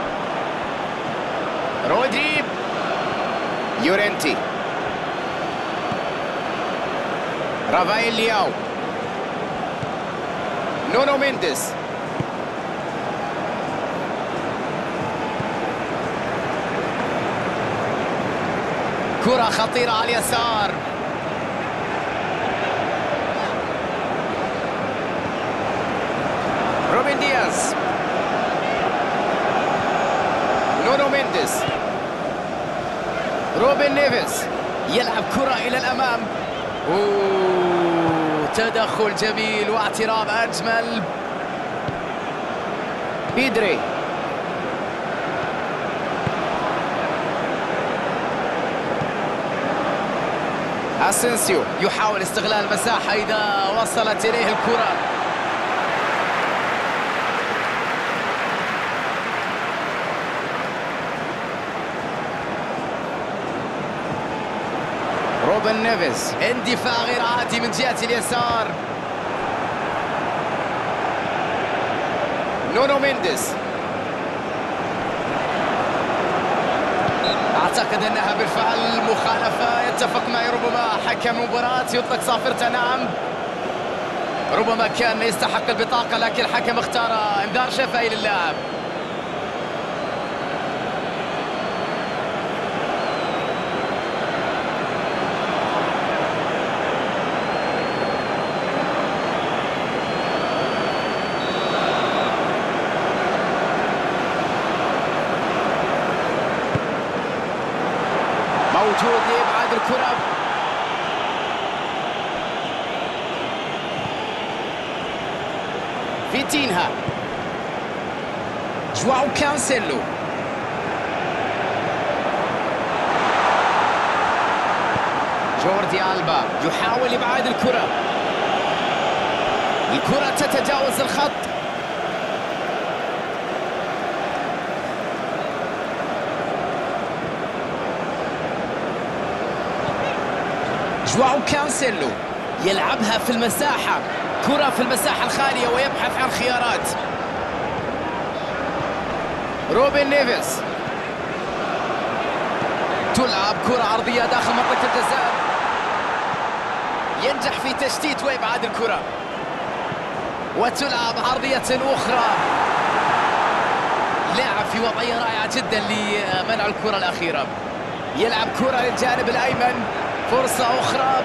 Speaker 1: رودري، يورنتي، رافائيل لياو، نونو مينديز، كرة خطيرة على اليسار، روبن دياز، نونو مينديز، روبن نيفيز يلعب كرة إلى الأمام، أوه تدخل جميل واعتراض أجمل، بيدري، اسينسيو يحاول استغلال المساحة إذا وصلت إليه الكرة، روبن نيفيز، اندفاع غير عادي من جهة اليسار، نونو مينديز، أعتقد أنها بالفعل مخالفة، يتفق معي ربما حكم المباراة يطلق صافرته، نعم ربما كان يستحق البطاقة لكن الحكم اختار انذار شفهي للاعب. موجود لإبعاد الكرة، فيتينها، جواو كانسيلو، جوردي ألبا يحاول إبعاد الكرة، الكرة تتجاوز الخط، جواو كانسيلو يلعبها في المساحة، كرة في المساحة الخالية ويبحث عن خيارات، روبن نيفيز تلعب كرة عرضية داخل منطقة الجزاء، ينجح في تشتيت وإبعاد الكرة، وتلعب عرضية أخرى، لعب في وضعية رائعة جدا لمنع الكرة الأخيرة، يلعب كرة للجانب الأيمن، فرصة أخرى،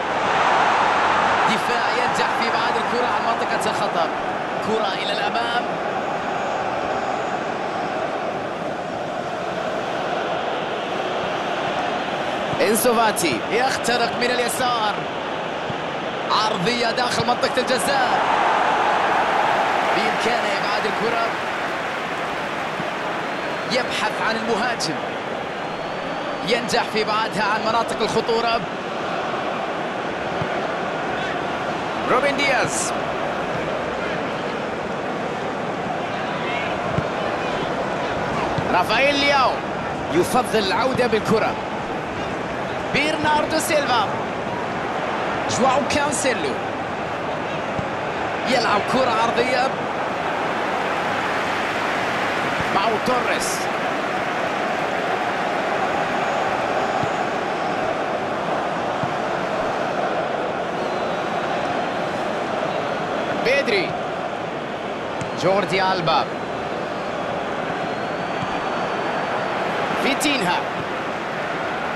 Speaker 1: دفاع ينجح في إبعاد الكرة عن منطقة الخطر، كرة إلى الأمام، إنسو فاتي يخترق من اليسار، عرضية داخل منطقة الجزاء، بإمكانه إبعاد الكرة، يبحث عن المهاجم، ينجح في إبعادها عن مناطق الخطورة، روبن دياز، رافائيل لياو يفضل العودة بالكرة، برناردو سيلفا، جواو كانسيلو يلعب كرة عرضية، معه توريس، بيدري، جوردي ألبا، فيتينها،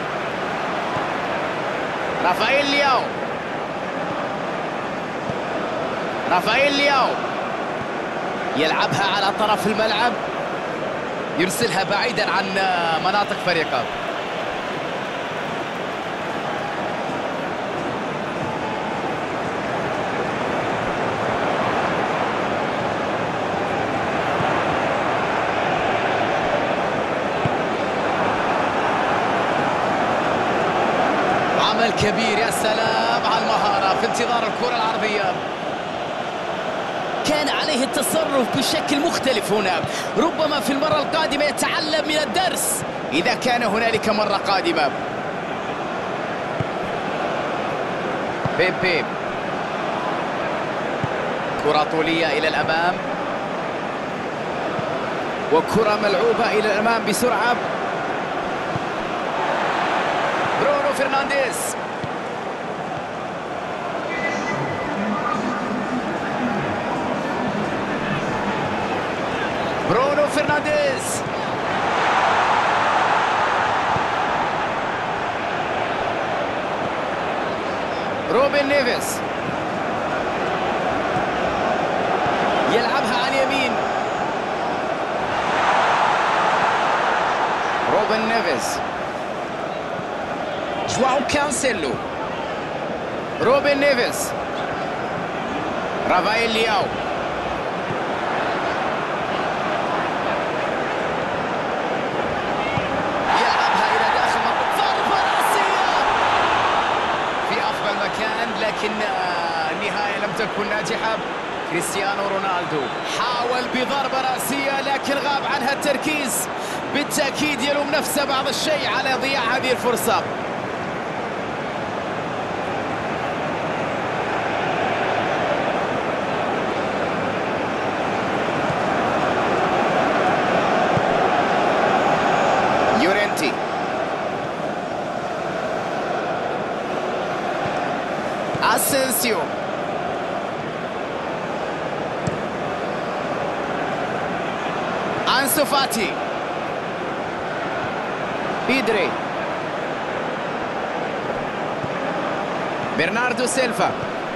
Speaker 1: رافائيل لياو، رافائيل لياو يلعبها على طرف الملعب، يرسلها بعيدا عن مناطق فريقه. عمل كبير، يا سلام على المهارة في انتظار الكرة العرضية. كان عليه التصرف بشكل مختلف هنا، ربما في المرة القادمة يتعلم من الدرس إذا كان هنالك مرة قادمة. بيب بيب كرة طولية إلى الأمام، وكرة ملعوبة إلى الأمام بسرعة. برونو فرنانديز برونو فرنانديز روبن نيفيز يلعبها على اليمين. روبن نيفيز، جواو كانسيلو، روبن نيفيز، رافائيل لياو، يلعبها إلى داخل منطقة، ضربة رأسية في أفضل مكان، لكن النهاية لم تكن ناجحة. كريستيانو رونالدو حاول بضربة رأسية لكن غاب عنها التركيز، بالتأكيد يلوم نفسه بعض الشيء على ضياع هذه الفرصة. يورنتي اسينسيو، أنسو فاتي، بيدري، برناردو سيلفا،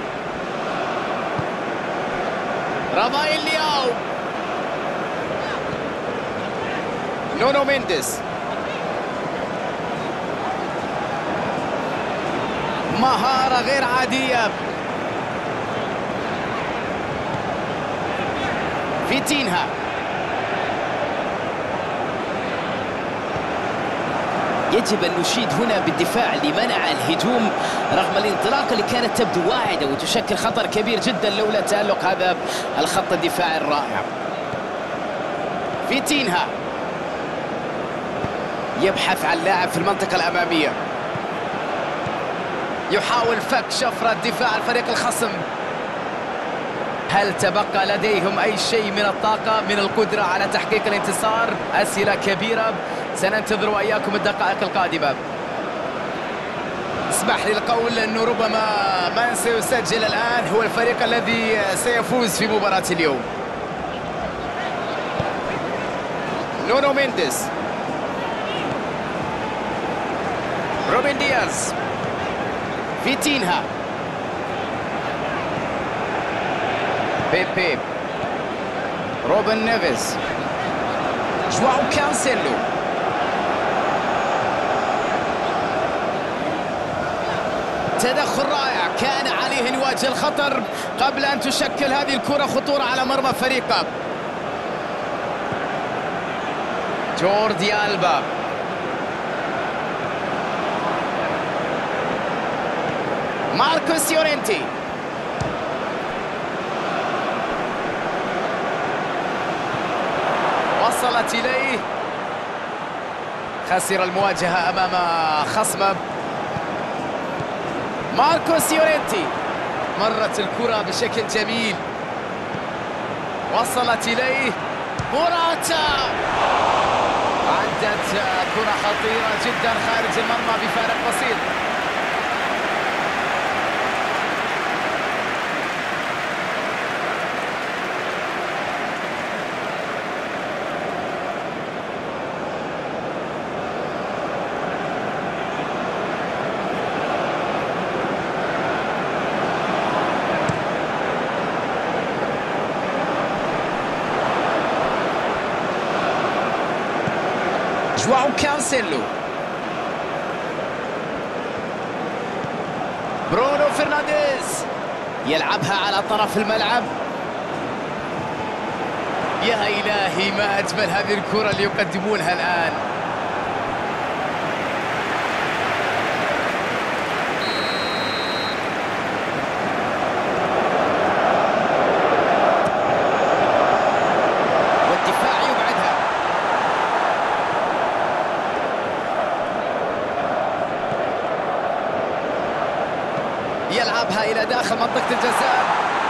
Speaker 1: رافائيل لياو، نونو مينديز، مهارة غير عادية. فيتينها، يجب أن نشيد هنا بالدفاع لمنع الهجوم رغم الانطلاقة اللي كانت تبدو واعدة وتشكل خطر كبير جدا لولا تألق هذا الخط الدفاعي الرائع. فيتينها يبحث عن لاعب في المنطقة الأمامية، يحاول فك شفرة دفاع الفريق الخصم. هل تبقى لديهم أي شيء من الطاقة، من القدرة على تحقيق الانتصار؟ أسئلة كبيرة سننتظر وإياكم الدقائق القادمة. اسمح لي القول أنه ربما من سيسجل الآن هو الفريق الذي سيفوز في مباراة اليوم. نونو مينديز، روبن دياز، فيتينها، بيب بيب، روبن نيفيز، جواو كانسيلو، تدخل رائع، كان عليه ان يواجه الخطر قبل ان تشكل هذه الكرة خطورة على مرمى فريقه. جوردي ألبا، ماركوس يورنتي، وصلت إليه، خسر المواجهة أمام خصمه. ماركوس يورنتي، مرت الكرة بشكل جميل، وصلت إليه موراتا، عدت كرة خطيرة جدا خارج المرمى بفارق بسيط. جواو كانسيلو، برونو فرنانديز يلعبها على طرف الملعب. يا إلهي ما أجمل هذه الكرة اللي يقدمونها الآن. والدفاع يبعدها. يلعبها إلى داخل منطقة الجزاء،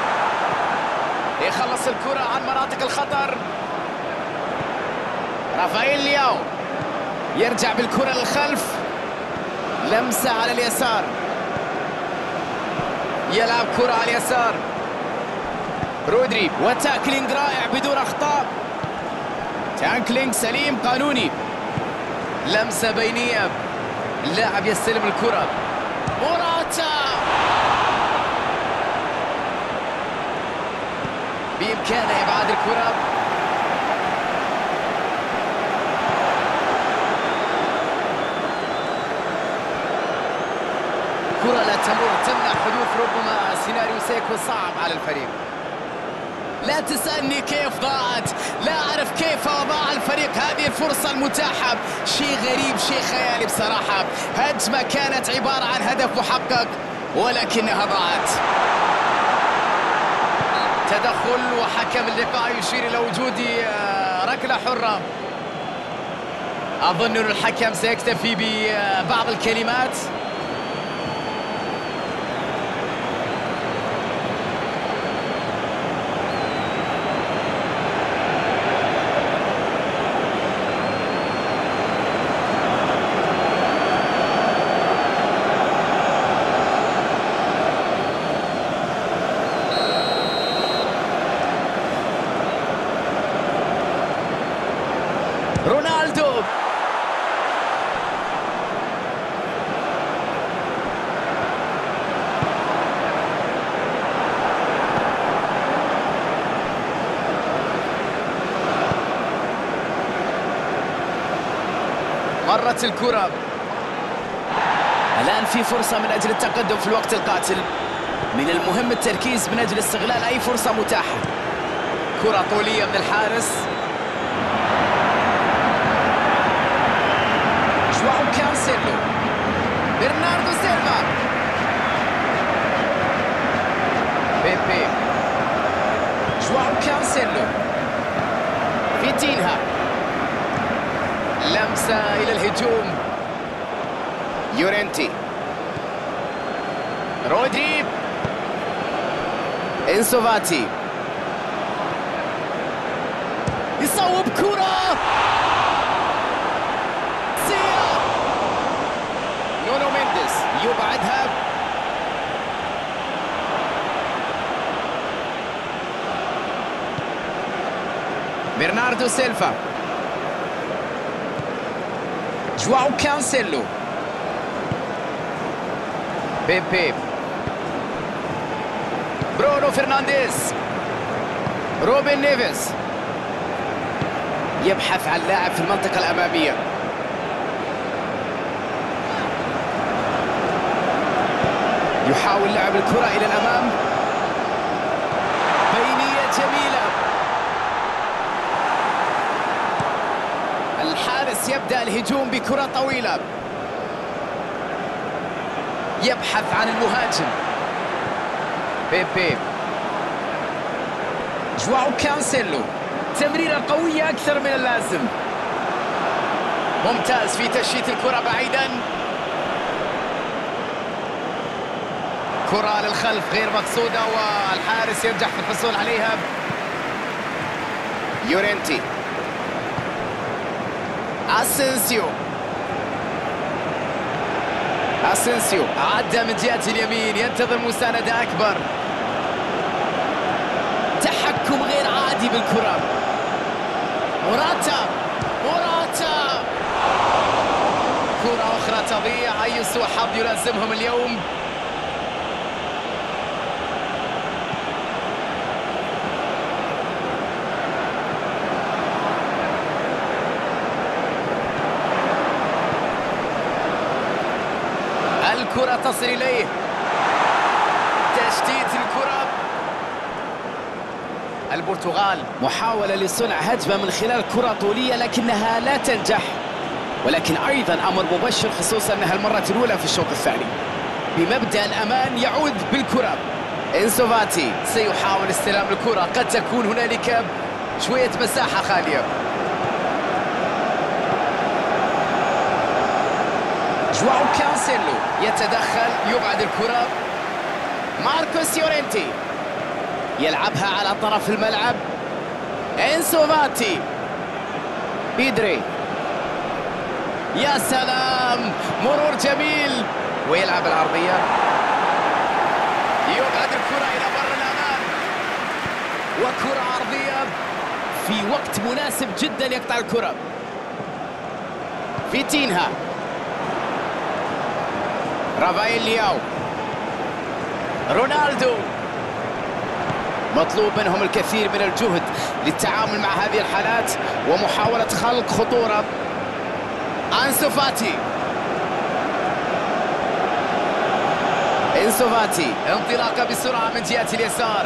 Speaker 1: يخلص الكرة عن مناطق الخطر. رافائيل لياو يرجع بالكرة للخلف، لمسة على اليسار، يلعب كرة على اليسار. رودري وتاكلينج رائع بدون أخطاء، تاكلينج سليم قانوني. لمسة بينية، اللاعب يستلم الكرة. موراتا بإمكانه إبعاد الكرة. كرة لا تمر، تمنع حدوث ربما سيناريو سيكون صعب على الفريق. لا تسألني كيف ضاعت، لا أعرف كيف أضاع الفريق هذه الفرصة المتاحة. شيء غريب، شيء خيالي بصراحة. هجمة كانت عبارة عن هدف محقق ولكنها ضاعت. تدخل وحكم اللقاء يشير إلى وجود ركلة حرة. أظن أن الحكم سيكتفي ببعض الكلمات. رونالدو مرت الكرة. الآن في فرصة من أجل التقدم في الوقت القاتل. من المهم التركيز من أجل استغلال أي فرصة متاحة. كرة طولية من الحارس. جواو كانسيلو، برناردو سيلفا، بيبي، جواو كانسيلو، فيتينها، لمسة إلى الهجوم. يورنتي، رودري، إنسو فاتي يصوب كرة. نونو مينديز يبعدها. برناردو سيلفا، جواو كانسيلو، بيبي، برونو فرنانديز، روبن نيفيز يبحث عن لاعب في المنطقة الأمامية. يحاول لعب الكرة إلى الأمام. بينية جميلة. الحارس يبدأ الهجوم بكرة طويلة. يبحث عن المهاجم. بيبي، جواو كانسيلو، تمريرة قوية أكثر من اللازم. ممتاز في تشييت الكرة بعيدا. كرة للخلف غير مقصودة والحارس ينجح في الحصول عليها. يورنتي، اسينسيو، اسينسيو عدى من جهة اليمين، ينتظر مساندة أكبر. تحكم غير عادي بالكرة. موراتا، موراتا، كرة أخرى تضيع. أي سوء حظ يلازمهم اليوم. الكرة تصل إليه، تشتيت الكرة. البرتغال محاولة لصنع هجمة من خلال كرة طولية لكنها لا تنجح، ولكن أيضا أمر مبشر خصوصا أنها المرة الأولى في الشوط الثاني. بمبدأ الأمان يعود بالكرة. إنسو فاتي سيحاول استلام الكرة، قد تكون هنالك شوية مساحة خالية. جواو كانسيلو يتدخل، يبعد الكرة. ماركوس يورينتي يلعبها على طرف الملعب. إنسو فاتي، بيدري، يا سلام، مرور جميل، ويلعب العرضية، يبعد الكرة إلى بر الأمان، وكرة عرضية في وقت مناسب جدا يقطع الكرة. فيتينها، رافائيل لياو، رونالدو. مطلوب منهم الكثير من الجهد للتعامل مع هذه الحالات ومحاولة خلق خطورة. أنسو فاتي، إنسو فاتي انطلاقة بسرعة من جهة اليسار.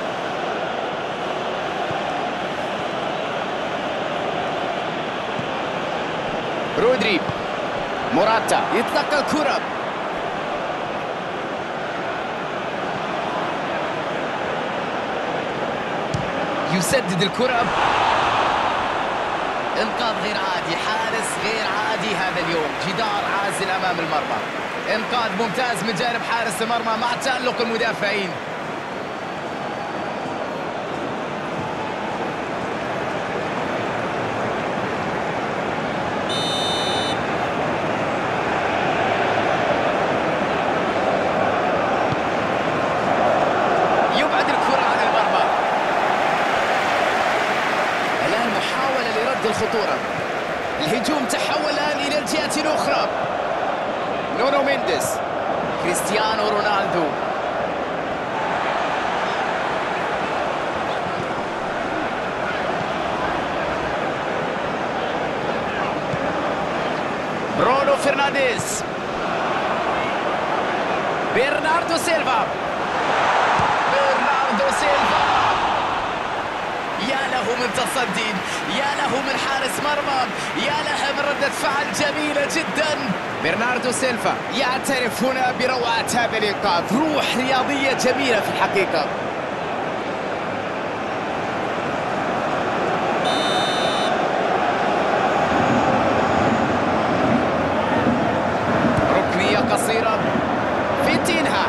Speaker 1: رودري، موراتا يتلقى الكرة، يسدد الكرة. انقاذ غير عادي، حارس غير عادي هذا اليوم، جدار عازل امام المرمى. انقاذ ممتاز من جانب حارس المرمى مع تألق المدافعين. يبعد الكرة عن المرمى. الآن محاولة لرد الخطورة. الهجوم تحول الآن إلى الجهة الأخرى. نونو مينديز، كريستيانو رونالدو، برونو فرنانديز، برناردو سيلفا، برناردو سيلفا، يا له من تصدي، يا له من حارس مرمى، يا لها من ردة فعل جميلة جدا. برناردو سيلفا يعترف هنا بروعة هذا الإنقاذ، روح رياضية جميلة في الحقيقة. ركنية قصيرة، فيتينها،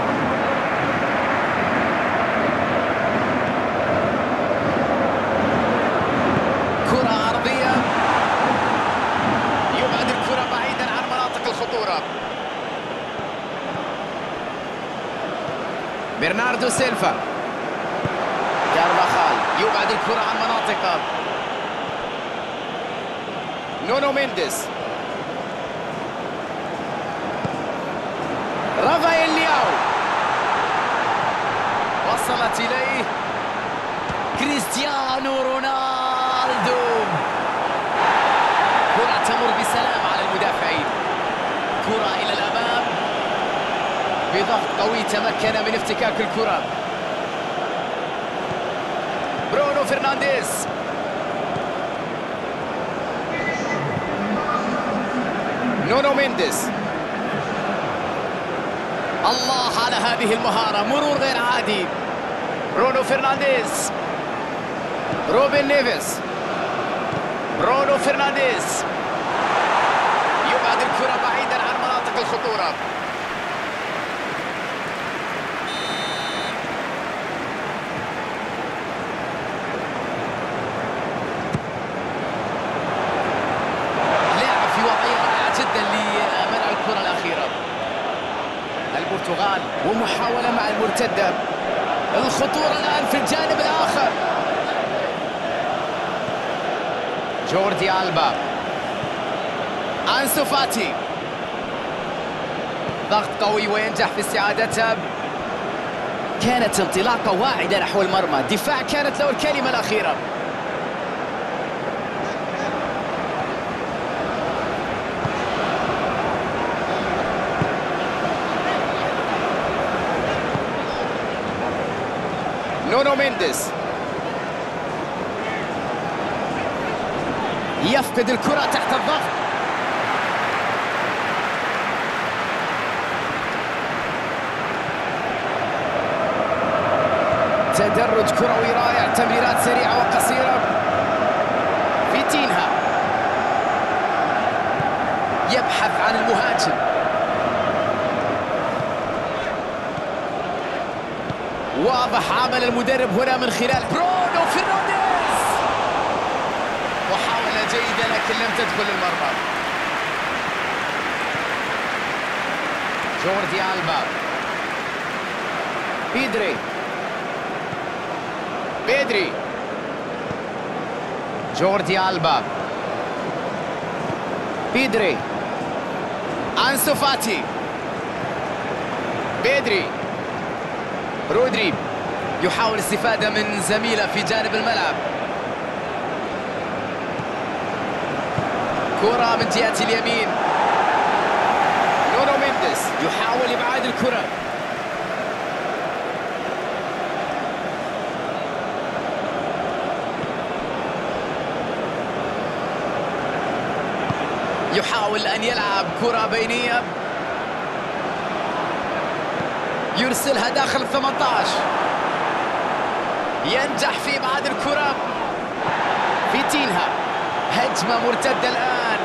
Speaker 1: كرة عرضية، يبعد الكرة بعيدا عن مناطق الخطورة. برناردو سيلفا، كارفاخال يبعد الكرة عن مناطقه. نونو مينديز، رافائيل لياو، وصلت إليه كريستيانو رونالدو. كرة تمر بسلام على المدافعين، كرة إلى الأمام، بضغط قوي تمكن من افتكاك الكرة. برونو فرنانديز، نونو مينديز، الله على هذه المهارة، مرور غير عادي. برونو فرنانديز، روبن نيفيز، برونو فرنانديز، يبعد الكرة بعيدا عن مناطق الخطورة. لعب في وضعية رائعة جدا لمنع الكرة الأخيرة. البرتغال ومحاولة مع المرتدة، الخطورة الآن في الجانب الآخر. جوردي ألبا، أنسو فاتي، ضغط قوي وينجح في استعادتها. كانت انطلاقة واعدة نحو المرمى، الدفاع كانت له الكلمة الأخيرة. نونو مينديز يفقد الكرة تحت الضغط. تدرج كروي رائع، تمريرات سريعة وقصيرة. فيتينها يبحث عن المهاجم، واضح عمل المدرب هنا من خلال برونو فرنانديز. محاولة جيدة لكن لم تدخل المرمى. جوردي ألبا، بيدري بيدري جوردي ألبا، بيدري، أنسو فاتي، بيدري، رودري يحاول الاستفادة من زميله في جانب الملعب. كرة من جهة اليمين، نونو مينديز يحاول إبعاد الكرة. يحاول أن يلعب كرة بينية، يرسلها داخل الثمانية عشر، ينجح في إبعاد الكرة. فيتينها هجمة مرتدة الآن،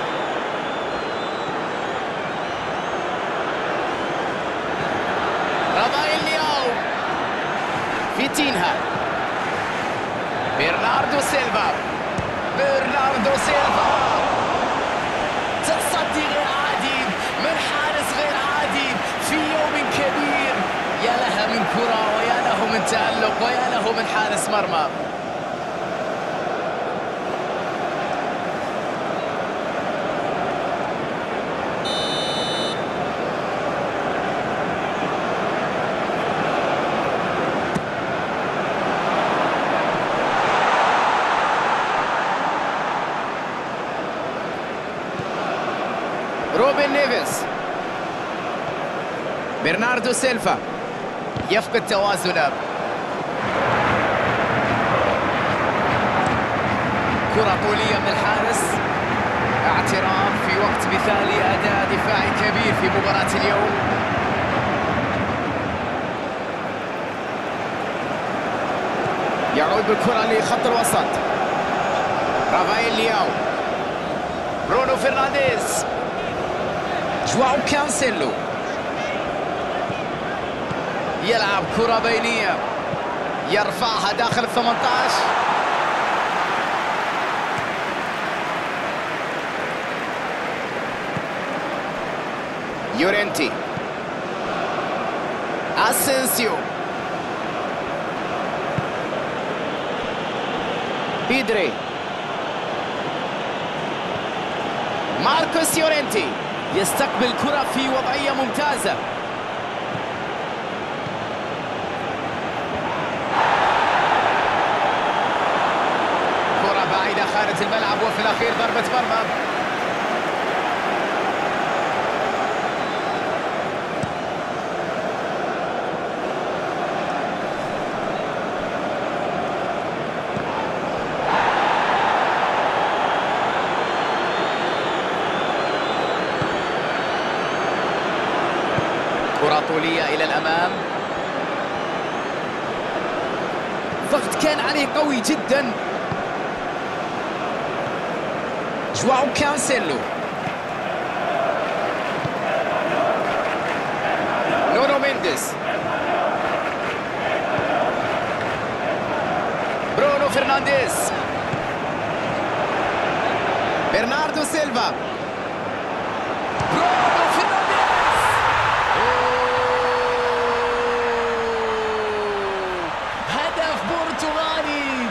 Speaker 1: رافائيل لياو، فيتينها، برناردو سيلفا، برناردو سيلفا، تصدي غير عادي من حارس غير عادي في يوم كبير. يا لها من كرة ويا له من تألق ويا له من حارس مرمى. روبن نيفيز، برناردو سيلفا يفقد توازنه. كرة طولية من الحارس، اعتراف في وقت مثالي، أداء دفاعي كبير في مباراة اليوم. يعود بالكرة لخط الوسط، رافائيل لياو، برونو فرنانديز، جواو كانسيلو يلعب كرة بينية، يرفعها داخل الثمانية عشر. يورنتي، أسينسيو، بيدري، ماركوس يورنتي يستقبل كرة في وضعية ممتازة. كرة بعيدة خارج الملعب وفي الأخير ضربة مرمى. كرة طولية إلى الأمام، ضغط كان عليه قوي جدا. جواو كانسيلو، نونو مينديز، برونو فرنانديز، برناردو سيلفا، برونو فرنانديز، هدف برتغالي.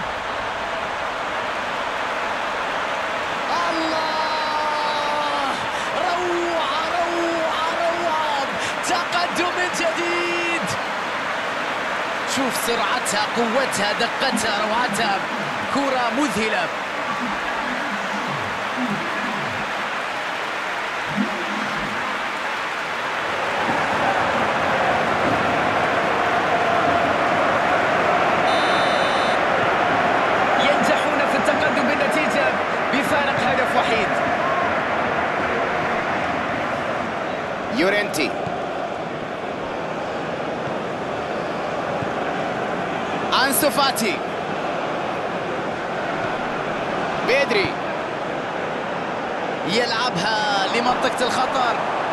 Speaker 1: الله، روعة روعة روعة، تقدم من جديد. شوف سرعتها، قوتها، دقتها، روعتها، كرة مذهلة. يورينتي. أنسو فاتي. بيدري يلعبها لمنطقة الخطر.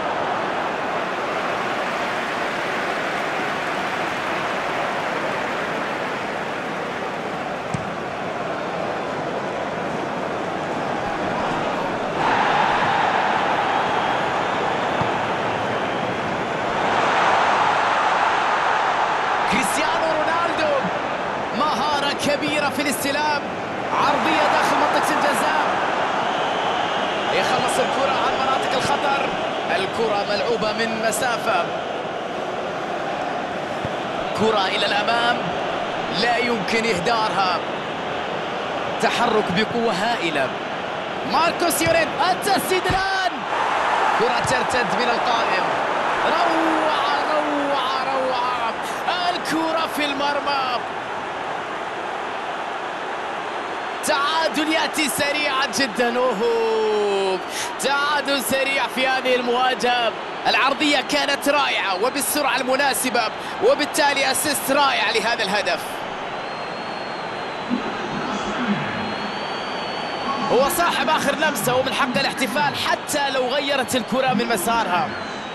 Speaker 1: كريستيانو رونالدو مهارة كبيرة في الاستلام، عرضية داخل منطقة الجزاء، يخلص الكرة عن مناطق الخطر. الكرة ملعوبة من مسافة، كرة إلى الأمام لا يمكن إهدارها، تحرك بقوة هائلة. ماركوس يورينتي، التسديد الآن، كرة ترتد من القائم. روعة روعة روعة، الكرة في المرمى. تعادل يأتي سريعا جدا. أوه، تعادل سريع في هذه المواجهة. العرضية كانت رائعة وبالسرعة المناسبة، وبالتالي أسيست رائع لهذا الهدف. هو صاحب آخر لمسة ومن حقه الاحتفال حتى لو غيرت الكرة من مسارها.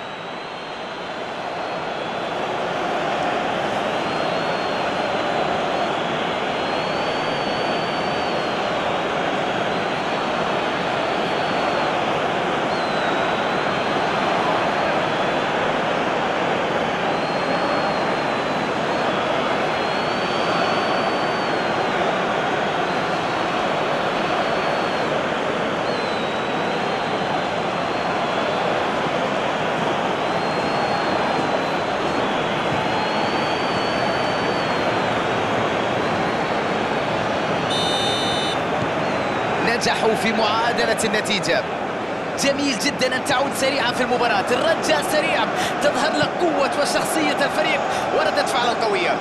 Speaker 1: نجحوا في معادلة النتيجة. جميل جدا أن تعود سريعا في المباراة. الرجاء سريع، تظهر لك قوة وشخصية الفريق وردة فعل القوية.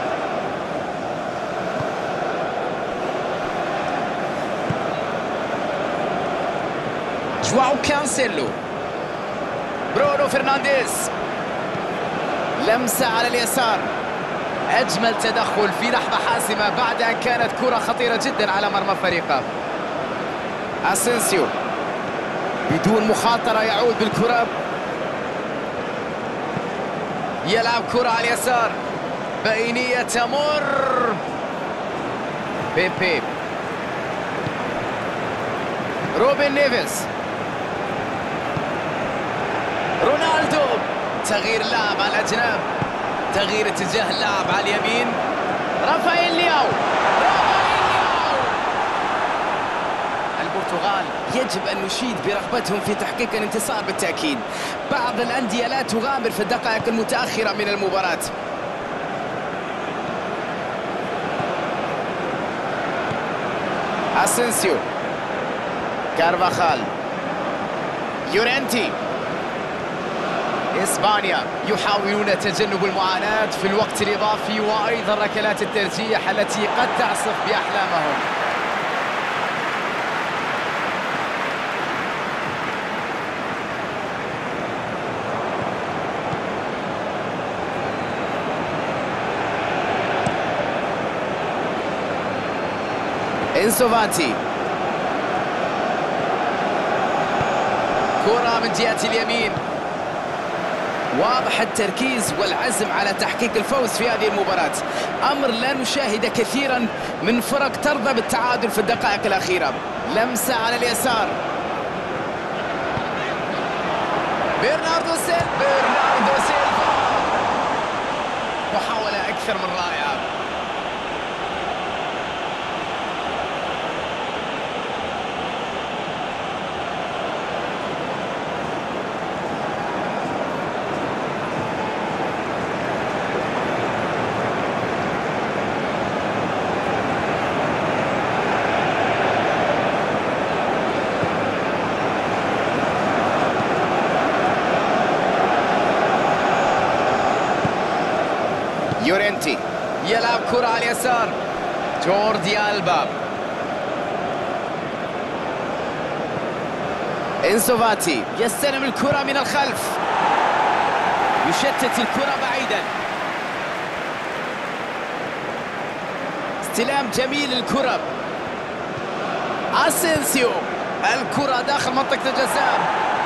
Speaker 1: جواو كانسيلو، برونو فرنانديز، لمسة على اليسار. أجمل تدخل في لحظة حاسمة بعد أن كانت كرة خطيرة جدا على مرمى فريقه. أسينسيو بدون مخاطرة يعود بالكرة، يلعب كرة على اليسار، بينية تمر. بيبي، روبن نيفيز، رونالدو، تغيير اللاعب على الأجناب، تغيير اتجاه اللاعب على اليمين. رافائيل لياو، البرتغال يجب أن نشيد برغبتهم في تحقيق الانتصار بالتأكيد. بعض الأندية لا تغامر في الدقائق المتأخرة من المباراة. أسينسيو، كارفاخال، يورينتي. إسبانيا يحاولون تجنب المعاناة في الوقت الإضافي وأيضا ركلات الترجيح التي قد تعصف بأحلامهم. إنسو فاتي، كرة من جهة اليمين. واضح التركيز والعزم على تحقيق الفوز في هذه المباراة، أمر لا نشاهد كثيرا من فرق ترضى بالتعادل في الدقائق الأخيرة. لمسة على اليسار، برناردو سيلفا، برناردو سيلفا، محاولة أكثر من رائعة. يورينتي يلعب كرة على اليسار، جوردي ألبا، إنسو فاتي يستلم الكرة من الخلف، يشتت الكرة بعيدا. استلام جميل الكرة. اسينسيو، الكرة داخل منطقة الجزاء.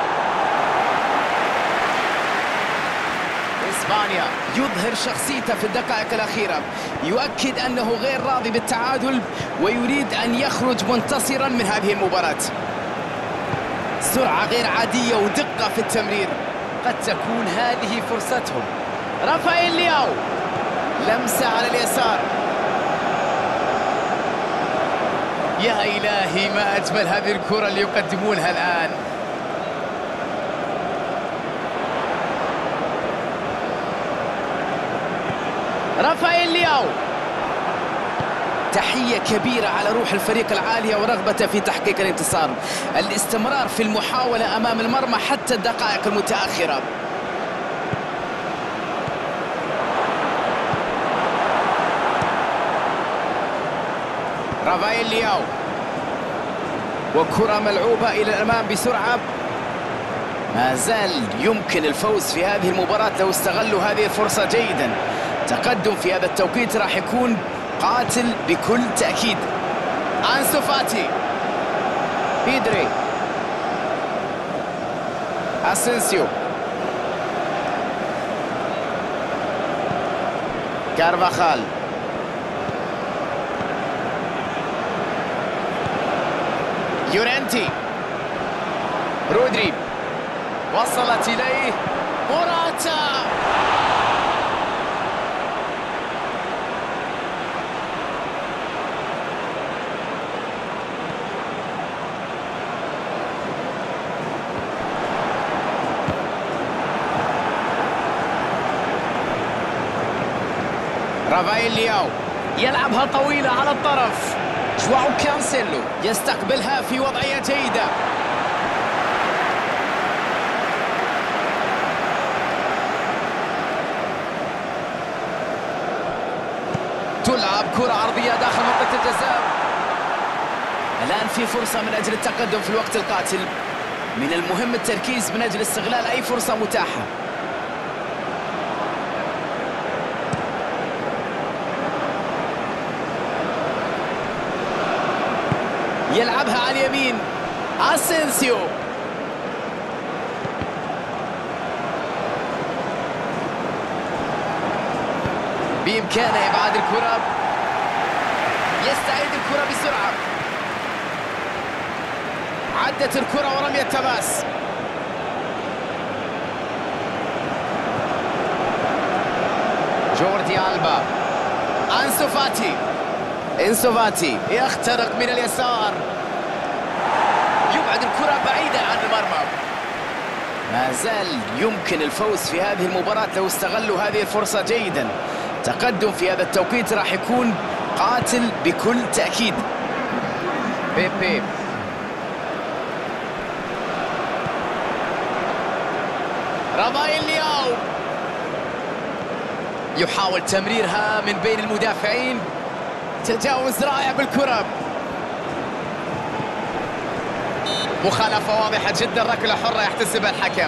Speaker 1: إسبانيا يظهر شخصيته في الدقائق الأخيرة، يؤكد أنه غير راضي بالتعادل ويريد أن يخرج منتصرا من هذه المباراة. سرعة غير عادية ودقة في التمرير، قد تكون هذه فرصتهم. رافائيل لياو، لمسة على اليسار. يا إلهي ما أجمل هذه الكرة اللي يقدمونها الآن. رافائيل لياو، تحية كبيرة على روح الفريق العالية ورغبته في تحقيق الانتصار. الاستمرار في المحاولة أمام المرمى حتى الدقائق المتأخرة. رافائيل لياو، وكرة ملعوبة إلى الأمام بسرعة. ما زال يمكن الفوز في هذه المباراة لو استغلوا هذه الفرصة جيدا. تقدم في هذا التوقيت راح يكون قاتل بكل تأكيد. أنسو فاتي، بيدري، اسينسيو، كارفاخال، يورنتي، رودري، وصلت إليه موراتا. رافائيل لياو يلعبها طويلة على الطرف. جواو كانسيلو يستقبلها في وضعية جيدة. تلعب كرة عرضية داخل منطقة الجزاء. الآن في فرصة من أجل التقدم في الوقت القاتل. من المهم التركيز من أجل استغلال أي فرصة متاحة. يلعبها على اليمين. اسينسيو، بإمكانه إبعاد الكرة. يستعيد الكرة بسرعة. عدت الكرة ورمي التماس. جوردي ألبا، أنسو فاتي، إنسو فاتي يخترق من اليسار. يبعد الكرة بعيدة عن المرمى. ما زال يمكن الفوز في هذه المباراة لو استغلوا هذه الفرصة جيدا. تقدم في هذا التوقيت راح يكون قاتل بكل تأكيد. بيبي، رافائيل لياو يحاول تمريرها من بين المدافعين. تجاوز رائع بالكرة. مخالفة واضحة جدا، ركلة حرة يحتسبها الحكم.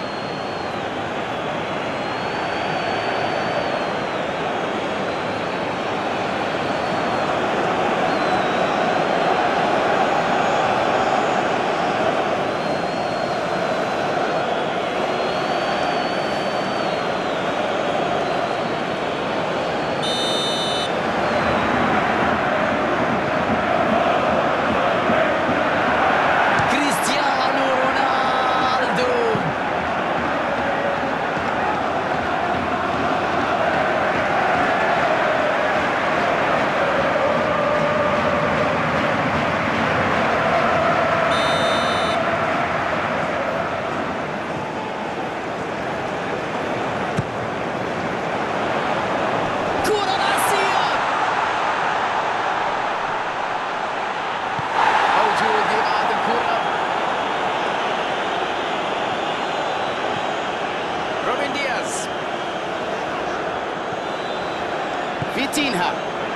Speaker 1: فيتينها،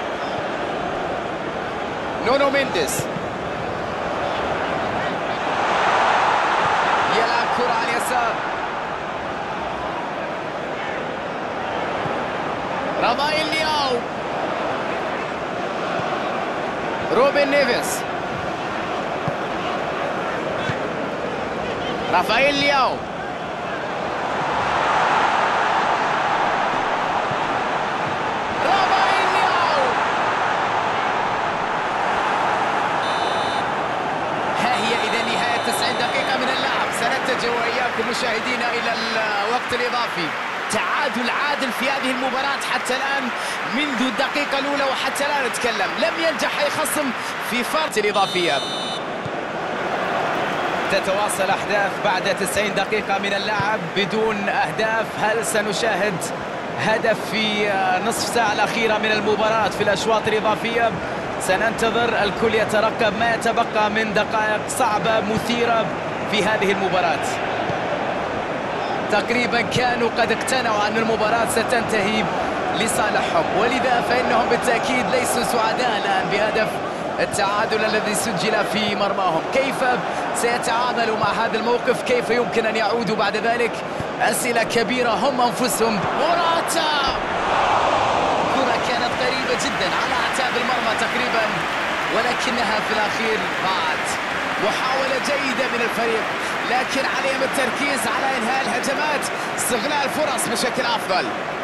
Speaker 1: نونو مينديز يلعب كرة على اليسار. روبن نيفيز، رافائيل لياو، رافائيل لياو. ها هي إذا نهاية تسعين دقيقة من اللعب. سنتجه وإياكم مشاهدينا إلى الوقت الإضافي. تعادل عادل في هذه المباراة حتى الآن منذ الدقيقة الأولى وحتى الآن نتكلم. لم ينجح أي خصم في فرص الإضافية. تتواصل أحداث بعد تسعين دقيقة من اللعب بدون أهداف. هل سنشاهد هدف في نصف ساعة الأخيرة من المباراة في الأشواط الإضافية؟ سننتظر. الكل يترقب ما يتبقى من دقائق صعبة مثيرة في هذه المباراة. تقريبا كانوا قد اقتنعوا أن المباراة ستنتهي لصالحهم، ولذا فإنهم بالتأكيد ليسوا سعداء الآن بهدف التعادل الذي سجل في مرماهم. كيف سيتعاملوا مع هذا الموقف؟ كيف يمكن أن يعودوا بعد ذلك؟ أسئلة كبيرة هم أنفسهم. موراتا، كرة كانت قريبة جدا على أعتاب المرمى تقريبا، ولكنها في الأخير ضاعت. محاولة جيدة من الفريق، لكن عليهم التركيز على إنهاء الهجمات، استغلال فرص بشكل أفضل.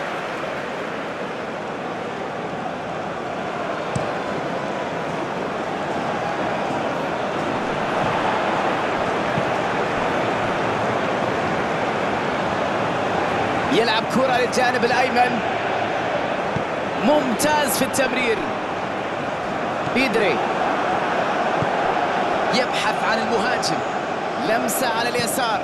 Speaker 1: يلعب كرة للجانب الأيمن، ممتاز في التمرير. بيدري يبحث عن المهاجم، لمسة على اليسار.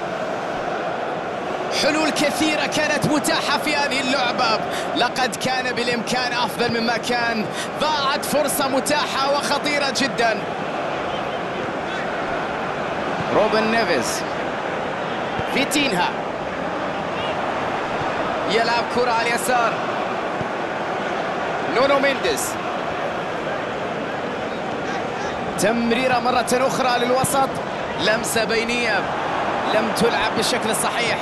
Speaker 1: حلول كثيرة كانت متاحة في هذه اللعبة، لقد كان بالإمكان أفضل مما كان. ضاعت فرصة متاحة وخطيرة جدا. روبن نيفيز، فيتينها يلعب كرة على اليسار. نونو مينديز، تمريرة مرة أخرى للوسط، لمسة بينية لم تلعب بالشكل الصحيح.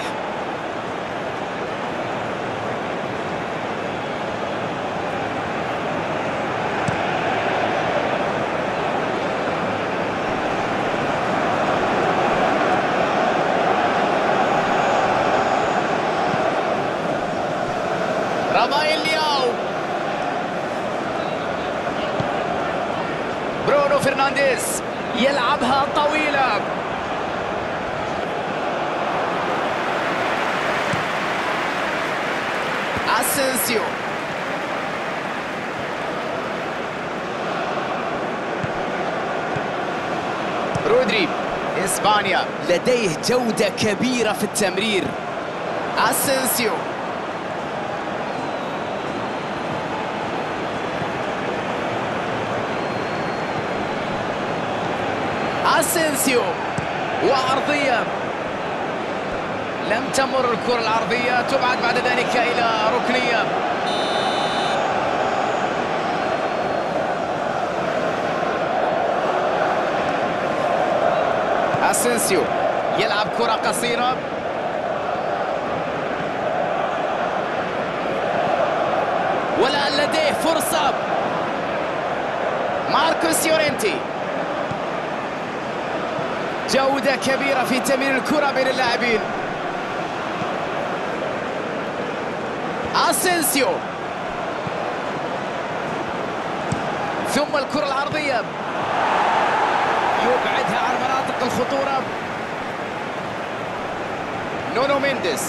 Speaker 1: رافائيل لياو، برونو فرنانديز يلعبها طويلة. أسينسيو، رودري، إسبانيا لديه جودة كبيرة في التمرير. أسينسيو، أسينسيو، وعرضية لم تمر الكرة العرضية، تبعد بعد ذلك إلى ركنية. أسينسيو يلعب كرة قصيرة، والآن لديه فرصة. ماركوس يورينتي، جودة كبيرة في تمرير الكرة بين اللاعبين. أسينسيو، ثم الكرة العرضية يبعدها عن مناطق الخطورة. نونو مينديز،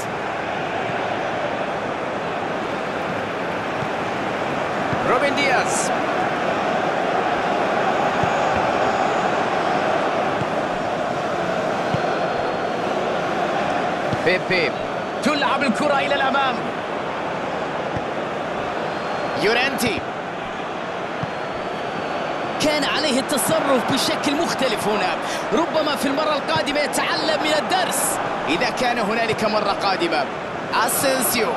Speaker 1: روبن دياز، بيبي، تلعب الكرة إلى الأمام. يورينتي كان عليه التصرف بشكل مختلف هنا، ربما في المرة القادمة يتعلم من الدرس إذا كان هنالك مرة قادمة. أسينسيو،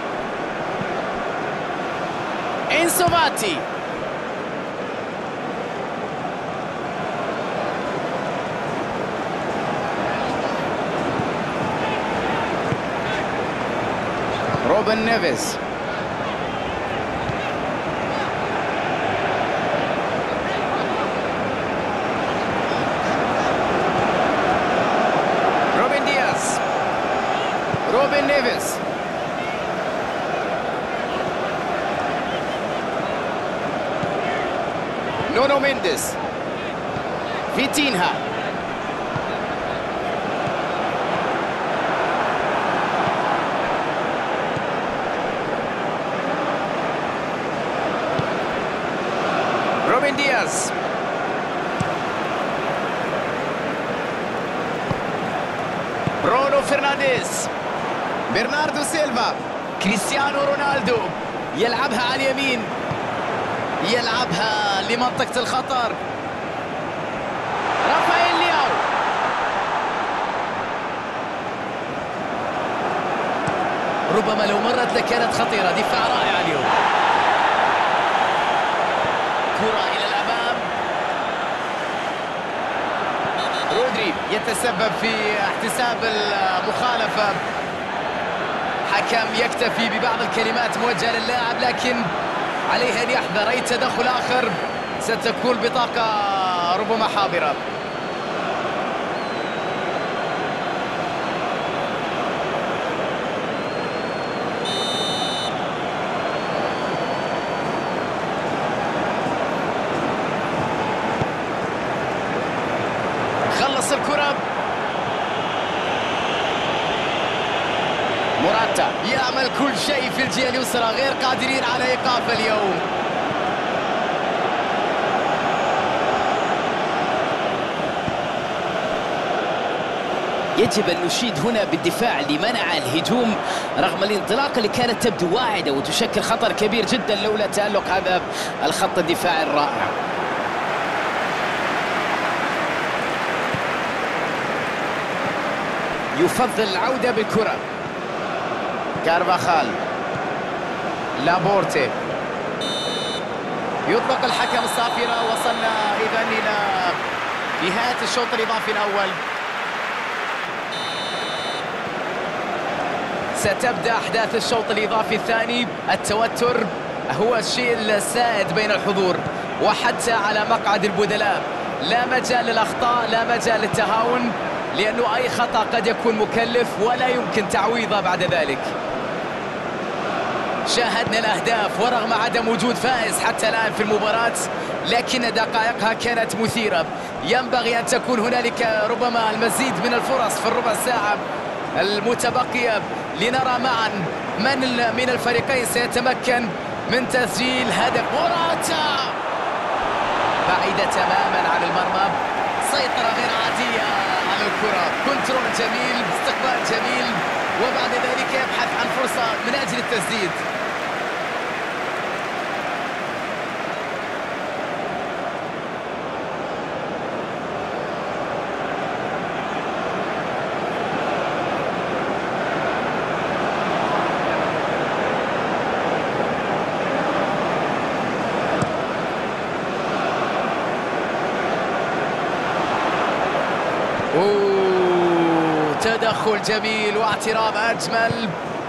Speaker 1: إنسو فاتي، روبن نيفيز، نونو مينديز، فيتينها، روبن دياز، برونو فرنانديز، برناردو سيلفا، كريستيانو رونالدو يلعبها على اليمين، يلعبها لمنطقة الخطر، رافائيل لياو، ربما لو مرت لكانت خطيرة. دفاع رائع اليوم. كرة إلى الأمام، رودري يتسبب في احتساب المخالفة. حكم يكتفي ببعض الكلمات موجهة للاعب، لكن عليه أن يحذر أي تدخل آخر ستكون بطاقة ربما حاضرة. خلص الكرة، موراتا يعمل كل شيء في الجهة اليسرى، غير قادرين على إيقافه اليوم. يجب أن نشيد هنا بالدفاع لمنع الهجوم رغم الانطلاقة اللي كانت تبدو واعدة وتشكل خطر كبير جدا لولا تألق هذا الخط الدفاعي الرائع. يفضل العودة بالكرة، كارفاخال، لابورتي، يطلق الحكم الصافرة. وصلنا إذن إلى نهاية الشوط الإضافي الأول. ستبدأ أحداث الشوط الإضافي الثاني. التوتر هو الشيء السائد بين الحضور، وحتى على مقعد البدلاء لا مجال للأخطاء، لا مجال للتهاون، لأنه أي خطأ قد يكون مكلف ولا يمكن تعويضه بعد ذلك. شاهدنا الأهداف ورغم عدم وجود فائز حتى الآن في المباراة، لكن دقائقها كانت مثيرة. ينبغي أن تكون هنالك ربما المزيد من الفرص في الربع ساعة المتبقية لنرى معا من من الفريقين سيتمكن من تسجيل هدف. موراتا بعيدة تماما عن المرمى، سيطرة غير عادية على الكرة، كنترول جميل، استقبال جميل، وبعد ذلك يبحث عن فرصة من أجل التسديد. أوه، تدخل جميل واعتراض أجمل.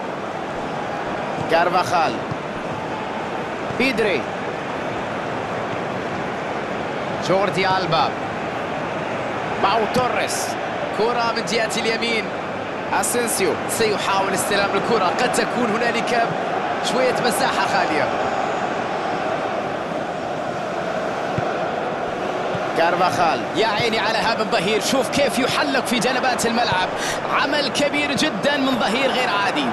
Speaker 1: كارفاخال، بيدري، جوردي ألبا، باو توريس، كرة من جهة اليمين، أسينسيو سيحاول استلام الكرة، قد تكون هنالك شوية مساحة خالية. كارفاخال، يا عيني على هذا الظهير، شوف كيف يحلق في جنبات الملعب، عمل كبير جدا من ظهير غير عادي.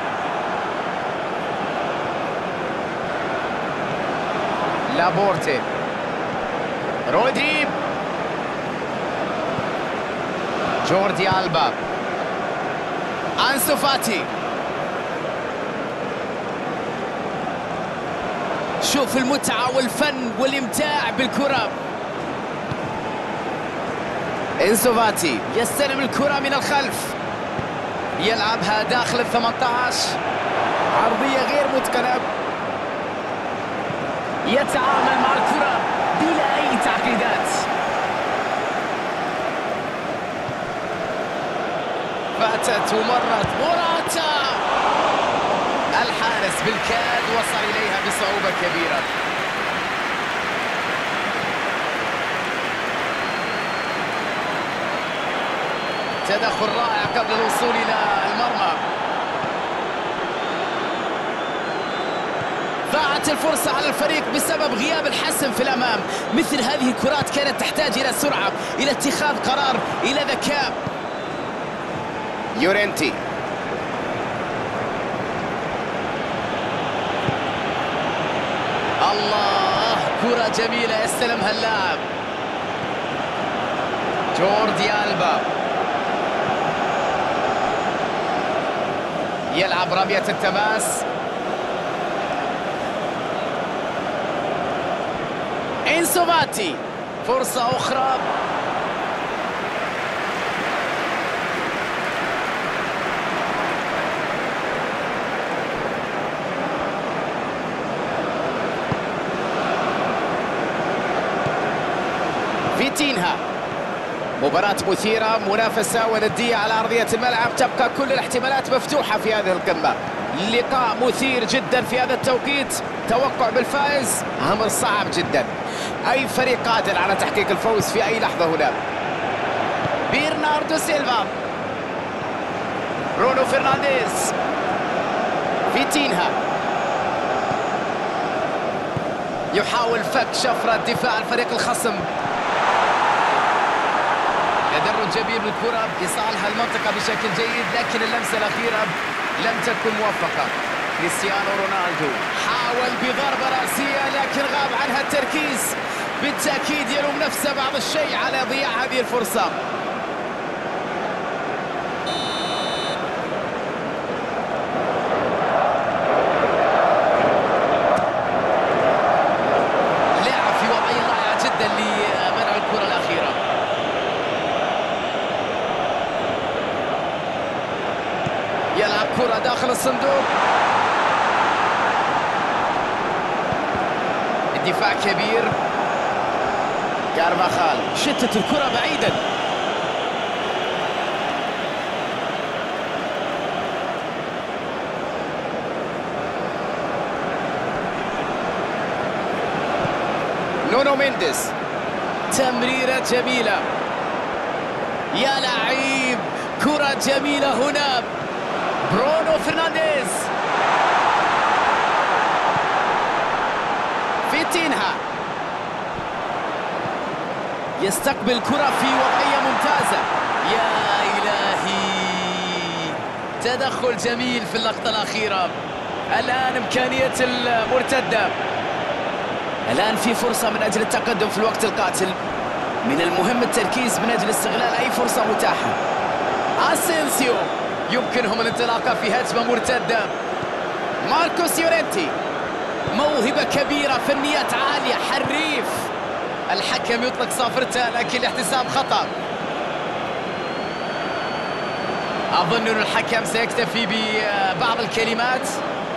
Speaker 1: لابورتي، رودري، جوردي ألبا، أنسو فاتي، شوف المتعة والفن والإمتاع بالكرة. أنسو فاتي يستلم الكرة من الخلف، يلعبها داخل الثمانية عشر، عرضية غير متقنة، يتعامل مع الكرة بلا أي تعقيدات. فاتت ومرت. موراتا، الحارس بالكاد وصل إليها بصعوبة كبيرة. تدخل رائع قبل الوصول إلى المرمى. ضاعت الفرصة على الفريق بسبب غياب الحسم في الأمام. مثل هذه الكرات كانت تحتاج إلى سرعة، إلى اتخاذ قرار، إلى ذكاء. يورنتي الله، كرة جميلة يستلمها اللاعب جوردي ألبا. يلعب رمية التماس. إنسو فاتي، فرصة أخرى. فيتينها. مباراة مثيرة، منافسة وندية على أرضية الملعب، تبقى كل الاحتمالات مفتوحة في هذه القمة. لقاء مثير جدا في هذا التوقيت، توقع بالفائز أمر صعب جدا. أي فريق قادر على تحقيق الفوز في أي لحظة هنا. برناردو سيلفا، برونو فرنانديز، فيتينها يحاول فك شفرة دفاع الفريق الخصم. تدرج جميل بالكرة، إيصالها المنطقة بشكل جيد، لكن اللمسة الأخيرة لم تكن موفقة. كريستيانو رونالدو حاول بضربة رأسية لكن غاب عنها التركيز. بالتأكيد يلوم نفسه بعض الشيء على ضياع هذه الفرصة. لعب في وضعية رائعة جدا لمنع الكرة الأخيرة. يلعب كرة داخل الصندوق. الدفاع كبير. كارفاخال شتت الكرة بعيدا. نونو مينديز، تمريرة جميلة. يا لعيب، كرة جميلة هنا. برونو فرنانديز، فيتينها يستقبل كرة في وضعية ممتازة. يا إلهي، تدخل جميل في اللقطة الأخيرة. الآن إمكانية المرتدة. الآن في فرصة من أجل التقدم في الوقت القاتل. من المهم التركيز من أجل استغلال أي فرصة متاحة. أسينسيو يمكنهم الانطلاقة في هجمة مرتدة. ماركوس يورنتي، موهبة كبيرة، فنيات عالية، حريف. الحكم يطلق صافرته لكن الاحتساب خطأ. أظن أن الحكم سيكتفي ببعض الكلمات.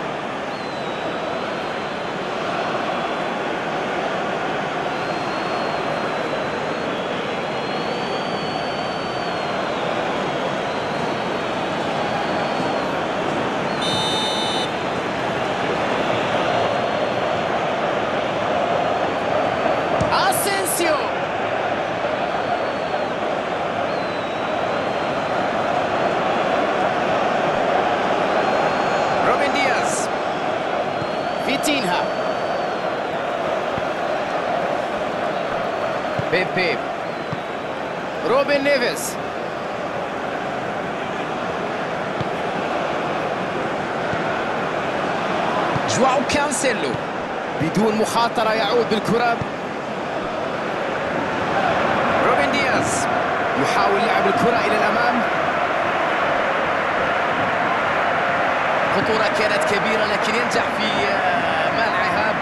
Speaker 1: فيتينها، بيبي، روبن نيفيز، جواو كانسيلو بدون مخاطرة يعود بالكرة. روبن دياز يحاول لعب الكرة إلى الأمام. خطورة كانت كبيرة لكن ينجح في منعها.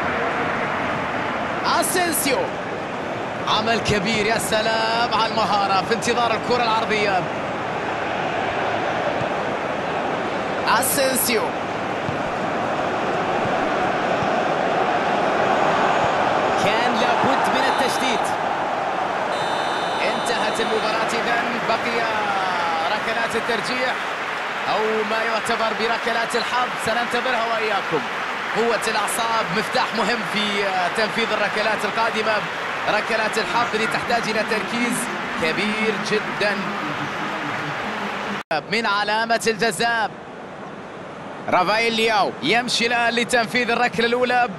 Speaker 1: أسينسيو، عمل كبير. يا سلام على المهارة في انتظار الكرة العرضية. أسينسيو كان لابد من التشديد. انتهت المباراة إذن، بقي ركلات الترجيح أو ما يعتبر بركلات الحظ، سننتظرها وإياكم. قوة الأعصاب مفتاح مهم في تنفيذ الركلات القادمة. ركلات الحظ اللي تحتاج إلى تركيز كبير جدا. من علامة الجزاء رافائيل لياو يمشي الآن لتنفيذ الركلة الأولى.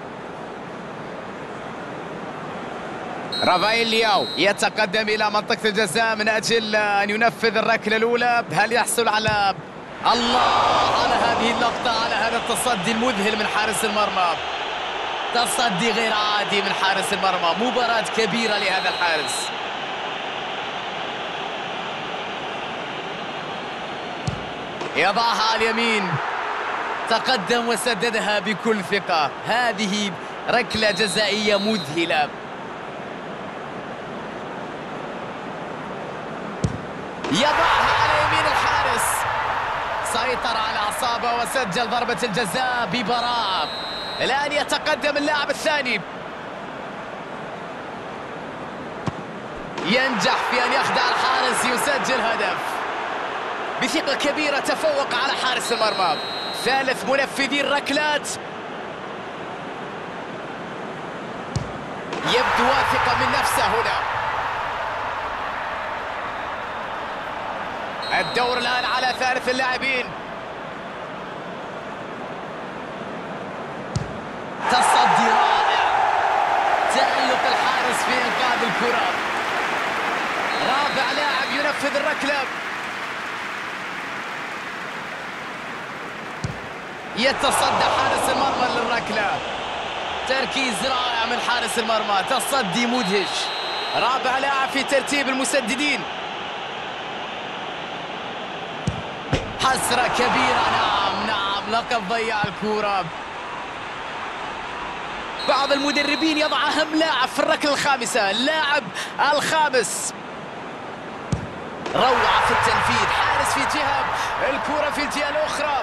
Speaker 1: رافائيل لياو يتقدم إلى منطقة الجزاء من أجل أن ينفذ الركلة الأولى. هل يحصل على الله على هذه اللقطة، على هذا التصدي المذهل من حارس المرمى؟ تصدي غير عادي من حارس المرمى، مباراة كبيرة لهذا الحارس. يضعها على اليمين، تقدم وسددها بكل ثقة. هذه ركلة جزائية مذهلة. يضعها على يمين الحارس، سيطر على أعصابه وسجل ضربة الجزاء ببراعة. الآن يتقدم اللاعب الثاني، ينجح في أن يخدع الحارس، يسجل هدف بثقة كبيرة، تفوق على حارس المرمى. ثالث منفذي الركلات، يبدو واثقا من نفسه هنا. الدور الآن على ثالث اللاعبين. تصدي رائع، تألق الحارس في إنقاذ الكرة. رابع لاعب ينفذ الركلة، يتصدى حارس المرمى للركلة. تركيز رائع من حارس المرمى، تصدي مدهش. رابع لاعب في ترتيب المسددين. حسرة كبيرة، نعم نعم، لقد ضيع الكرة. بعض المدربين يضع أهم لاعب في الركلة الخامسة، اللاعب الخامس. روعة في التنفيذ، حارس في جهة، الكرة في الجهة الأخرى.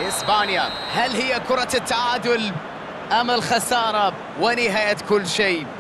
Speaker 1: إسبانيا، هل هي كرة التعادل أم الخسارة ونهاية كل شيء؟